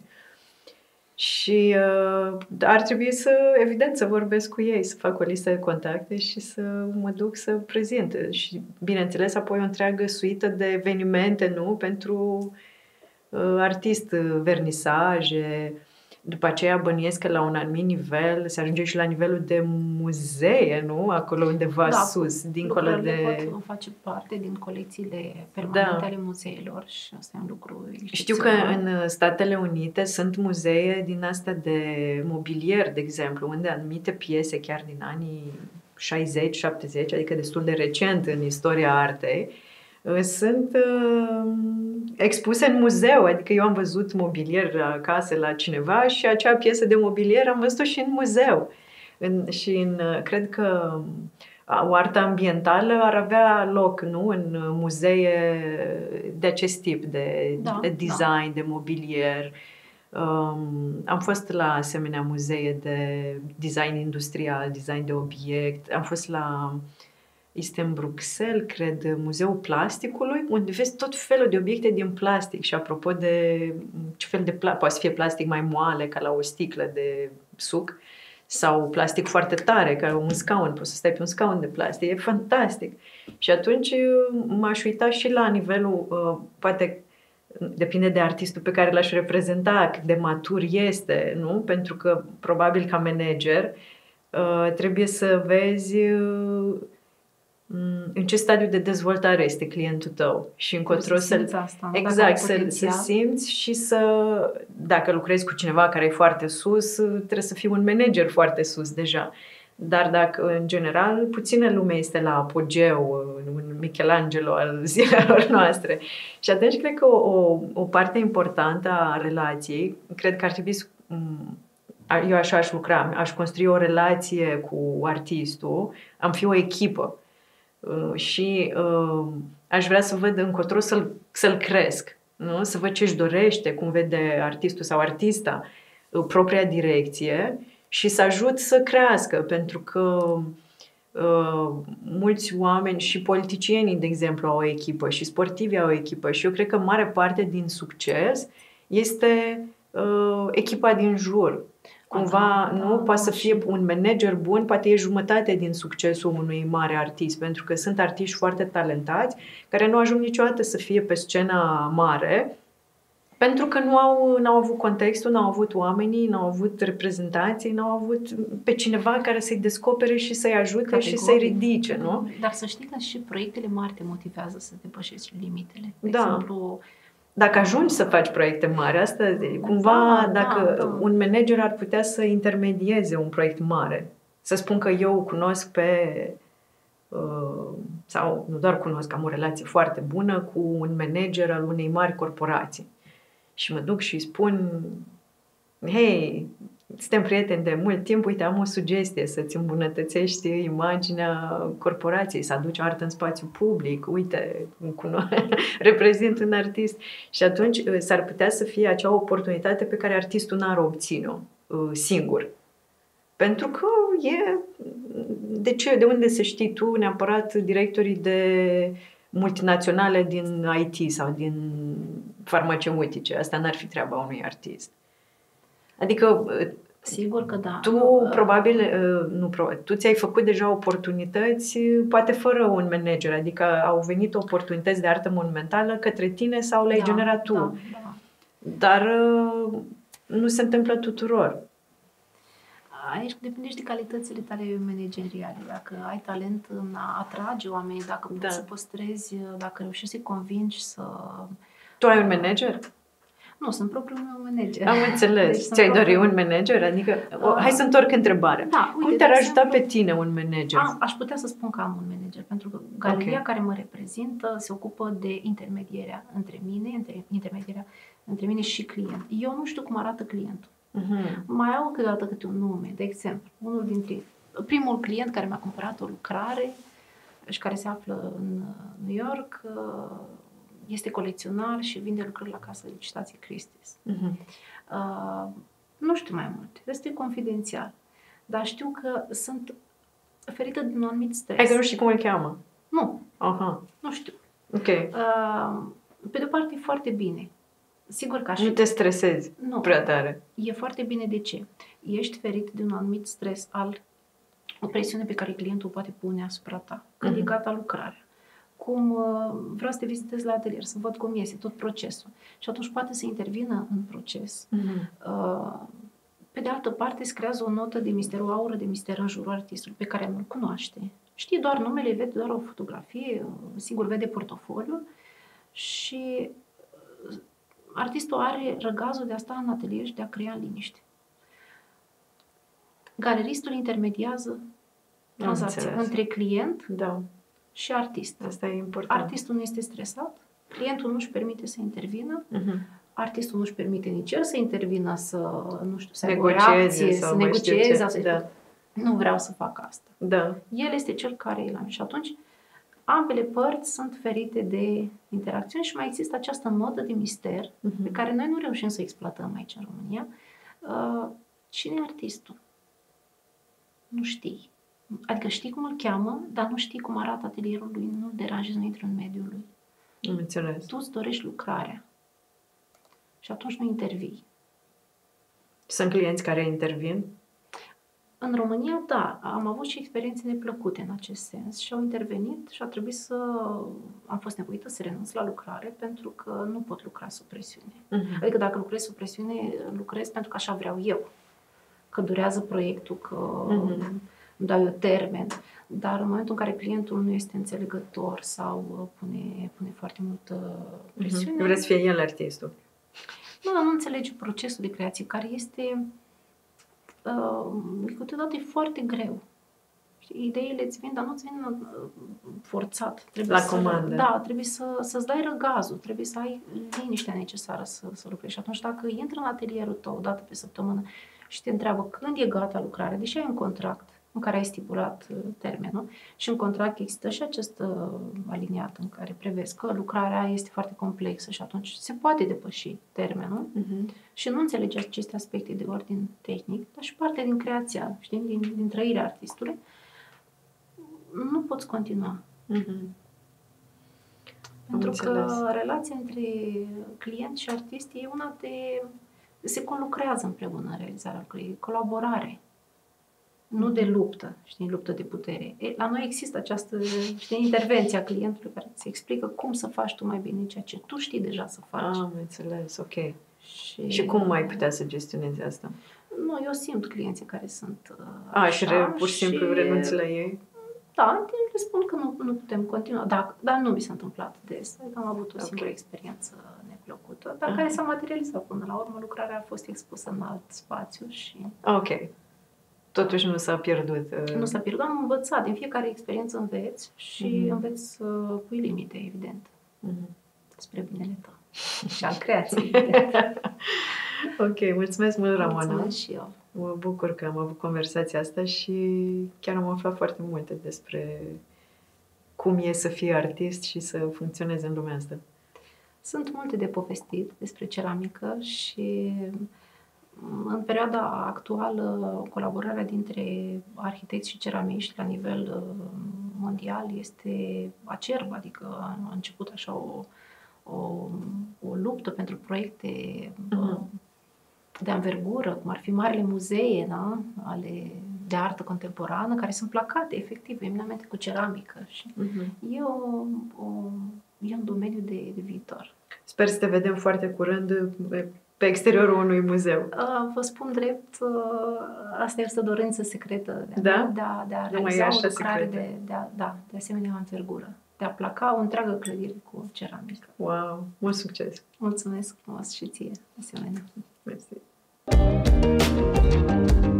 și uh, ar trebui să, evident, să vorbesc cu ei, să fac o listă de contacte și să mă duc să prezint și, bineînțeles, apoi o întreagă suită de evenimente, nu? Pentru uh, artist, vernisaje. După aceea bănuiesc că la un anumit nivel se ajunge și la nivelul de muzee, nu? Acolo undeva da, sus, dincolo de... pot face parte din colecțiile permanente da. ale muzeelor și asta e un lucru Știu că în Statele Unite sunt muzee din astea de mobilier, de exemplu, unde anumite piese chiar din anii șaizeci șaptezeci, adică destul de recent în istoria artei, sunt uh, expuse în muzeu, adică eu am văzut mobilier acasă la cineva și acea piesă de mobilier am văzut-o și în muzeu. În, și în, cred că o artă ambientală ar avea loc, nu, în muzee de acest tip, de, da, de design, da. de mobilier. Um, am fost la asemenea muzee de design industrial, design de obiect, am fost la... Este în Bruxelles, cred, Muzeul Plasticului, unde vezi tot felul de obiecte din plastic. Și apropo de ce fel de plastic, poate să fie plastic mai moale, ca la o sticlă de suc, sau plastic foarte tare, ca un scaun, poți să stai pe un scaun de plastic. E fantastic. Și atunci m-aș uita și la nivelul, poate depinde de artistul pe care l-aș reprezenta, cât de matur este, nu? Pentru că, probabil, ca manager, trebuie să vezi... în ce stadiu de dezvoltare este clientul tău și încotro să asta, exact, să, să simți și să, dacă lucrezi cu cineva care e foarte sus, trebuie să fii un manager foarte sus deja. Dar dacă, în general, puțină lume este la apogeu, un Michelangelo al zilelor noastre. Și atunci cred că o, o, o parte importantă a relației, cred că ar trebui să... Eu așa aș lucra, aș construi o relație cu artistul, am fi o echipă. Uh, și uh, aș vrea să văd încotro să-l, să-l cresc, nu? Să văd ce-și dorește, cum vede artistul sau artista uh, propria direcție și să ajut să crească, pentru că uh, mulți oameni și politicienii, de exemplu, au o echipă și sportivii au o echipă și eu cred că mare parte din succes este uh, echipa din jur. Cumva, da, nu? Da, poate să fie un manager bun, poate e jumătate din succesul unui mare artist, pentru că sunt artiști foarte talentați care nu ajung niciodată să fie pe scena mare, pentru că nu au, n-au avut contextul, n-au avut oamenii, n-au avut reprezentanții, n-au avut pe cineva care să-i descopere și să-i ajute Categoric. și să-i ridice, nu? Dar să știi că și proiectele mari te motivează să depășești limitele. De da. exemplu... Dacă ajungi să faci proiecte mari, asta cumva, da, dacă da, da. un manager ar putea să intermedieze un proiect mare, să spun că eu cunosc pe, uh, sau nu doar cunosc, am o relație foarte bună cu un manager al unei mari corporații și mă duc și îi spun, hei, suntem prieteni de mult timp, uite, am o sugestie să-ți îmbunătățești imaginea corporației, să aduci artă în spațiu public, uite, reprezint un artist. Și atunci s-ar putea să fie acea oportunitate pe care artistul n-ar obține-o singur. Pentru că e... De ce? De unde să știi tu neapărat directorii de multinaționale din I T sau din farmaceutice? Asta n-ar fi treaba unui artist. Adică sigur că da. Tu probabil nu, tu ți-ai făcut deja oportunități, poate fără un manager, adică au venit oportunități de artă monumentală către tine sau le-ai da, generat tu. Da, da. Dar nu se întâmplă tuturor. aici depinde și de calitățile tale manageriale. Dacă ai talent în a atrage oameni, dacă poți Da. să păstrezi, dacă reușești să-i convingi să... Tu ai un manager? Nu, sunt propriul meu manager. Am înțeles. Deci Ți-ai propriul... dori un manager? Adică, Uh, hai să întorc întrebarea. Da, uite, cum te-ar ajuta exemplu, pe tine un manager? A, aș putea să spun că am un manager, pentru că galeria Okay. care mă reprezintă se ocupă de intermedierea între mine, între, intermedierea între mine și client. Eu nu știu cum arată clientul. Uh-huh. Mai au câteodată câte un nume. De exemplu, unul dintre primul client care mi-a cumpărat o lucrare și care se află în New York este colecționar și vinde lucrări la casă de licitație Christie's. Uh-huh. Uh, nu știu mai multe. Este confidențial. Dar știu că sunt ferită din un anumit stres. Hai că nu știi cum îl cheamă. Nu. Aha. Nu știu. Ok. Uh, pe de-o parte e foarte bine. Sigur că aș... Nu te stresezi nu. prea tare. E foarte bine. De ce? Ești ferit de un anumit stres al o presiune pe care clientul o poate pune asupra ta. Când uh-huh. e gata lucrarea. Cum uh, vreau să te vizitez la atelier, să văd cum iese tot procesul. Și atunci poate să intervină în proces. Uh-huh. Uh, pe de altă parte, îți creează o notă de mister, o aură de mister în jurul artistului pe care nu-l cunoaște. Știe doar numele, vede doar o fotografie, sigur vede portofoliul și artistul are răgazul de a sta în atelier și de a crea liniște. Galeristul intermediază tranzacția între client da. și artist. Asta e important. Artistul nu este stresat, clientul nu își permite să intervină, uh-huh. artistul nu își permite nici el să intervină, să, nu știu, să negocieze, să negocieze, sau să da. Nu vreau să fac asta. Da. El este cel care e la și atunci ambele părți sunt ferite de interacțiuni și mai există această notă de mister uh-huh. pe care noi nu reușim să exploatăm aici în România. Uh, cine e artistul? Nu știi. Adică știi cum îl cheamă, dar nu știi cum arată atelierul lui, nu-l deranjezi, nu intri în mediul lui. Am înțeles. Tu îți dorești lucrarea și atunci nu intervii. Sunt clienți care intervin? În România, da. Am avut și experiențe neplăcute în acest sens și au intervenit și a trebuit să... Am fost nevoită să renunț la lucrare pentru că nu pot lucra sub presiune. Uh-huh. Adică dacă lucrez sub presiune, lucrez pentru că așa vreau eu. Că durează proiectul, că uh-huh. îmi dau eu termen. Dar în momentul în care clientul nu este înțelegător sau pune, pune foarte multă presiune... Uh-huh. Vreți să fie el artistul. Nu, nu înțelege procesul de creație, care este... Uh, câteodată e foarte greu. Ideile îți vin, dar nu îți vin uh, forțat. Trebuie la să, comandă. Da, trebuie să, să-ți dai răgazul, trebuie să ai liniștea necesară să, să lucrezi. Și atunci dacă intră în atelierul tău o dată pe săptămână și te întreabă când e gata lucrarea, deși ai un contract în care ai stipulat uh, termenul și în contract există și acest uh, aliniat în care prevezi că lucrarea este foarte complexă și atunci se poate depăși termenul uh-huh. și nu înțelegi aceste aspecte de ordin tehnic, dar și parte din creația, știi, din, din trăirea artistului, nu poți continua. Uh-huh. Pentru că relația între client și artist e una de... se conlucrează împreună în realizarea lucrurilor, colaborare. Nu de luptă, știi, luptă de putere. E, la noi există această, știi, intervenție a clientului care îți explică cum să faci tu mai bine ceea ce tu știi deja să faci. Ah, am înțeles, ok. Și, și cum mai putea să gestionezi asta? Nu, eu simt clienții care sunt uh, A, așa, și re, pur și simplu renunți la ei? Da, le spun că nu, nu putem continua, dar, dar nu mi s-a întâmplat des. Adică am avut o okay. singură experiență neplăcută, dar ah. care s-a materializat până la urmă. Lucrarea a fost expusă în alt spațiu și... Ok. Totuși nu s-a pierdut. Uh... Nu s-a pierdut, am învățat. Din fiecare experiență înveți și mm-hmm. înveți să pui limite, evident. Mm-hmm. Spre binele tău. Și al creației, evident. Ok, mulțumesc mult, Ramona. Mulțumesc și eu. Mă bucur că am avut conversația asta și chiar am aflat foarte multe despre cum e să fii artist și să funcționezi în lumea asta. Sunt multe de povestit despre ceramică și în perioada actuală colaborarea dintre arhitecți și ceramiști la nivel mondial este acerbă, adică a început așa o, o, o luptă pentru proiecte uh-huh. de anvergură, cum ar fi marile muzee, da? Ale de artă contemporană, care sunt placate, efectiv, eminamente cu ceramică. Și uh-huh. e, o, o, e un domeniu de, de viitor. Sper să te vedem foarte curând pe pe exteriorul unui muzeu. Vă spun drept, asta este o dorință secretă de a, da? de a, de a realiza o lucrare de, de, a, da, de asemenea învergură, de a placa o întreagă clădire cu ceramică. Wow! Mult succes! Mulțumesc frumos și ție, asemenea. Mersi!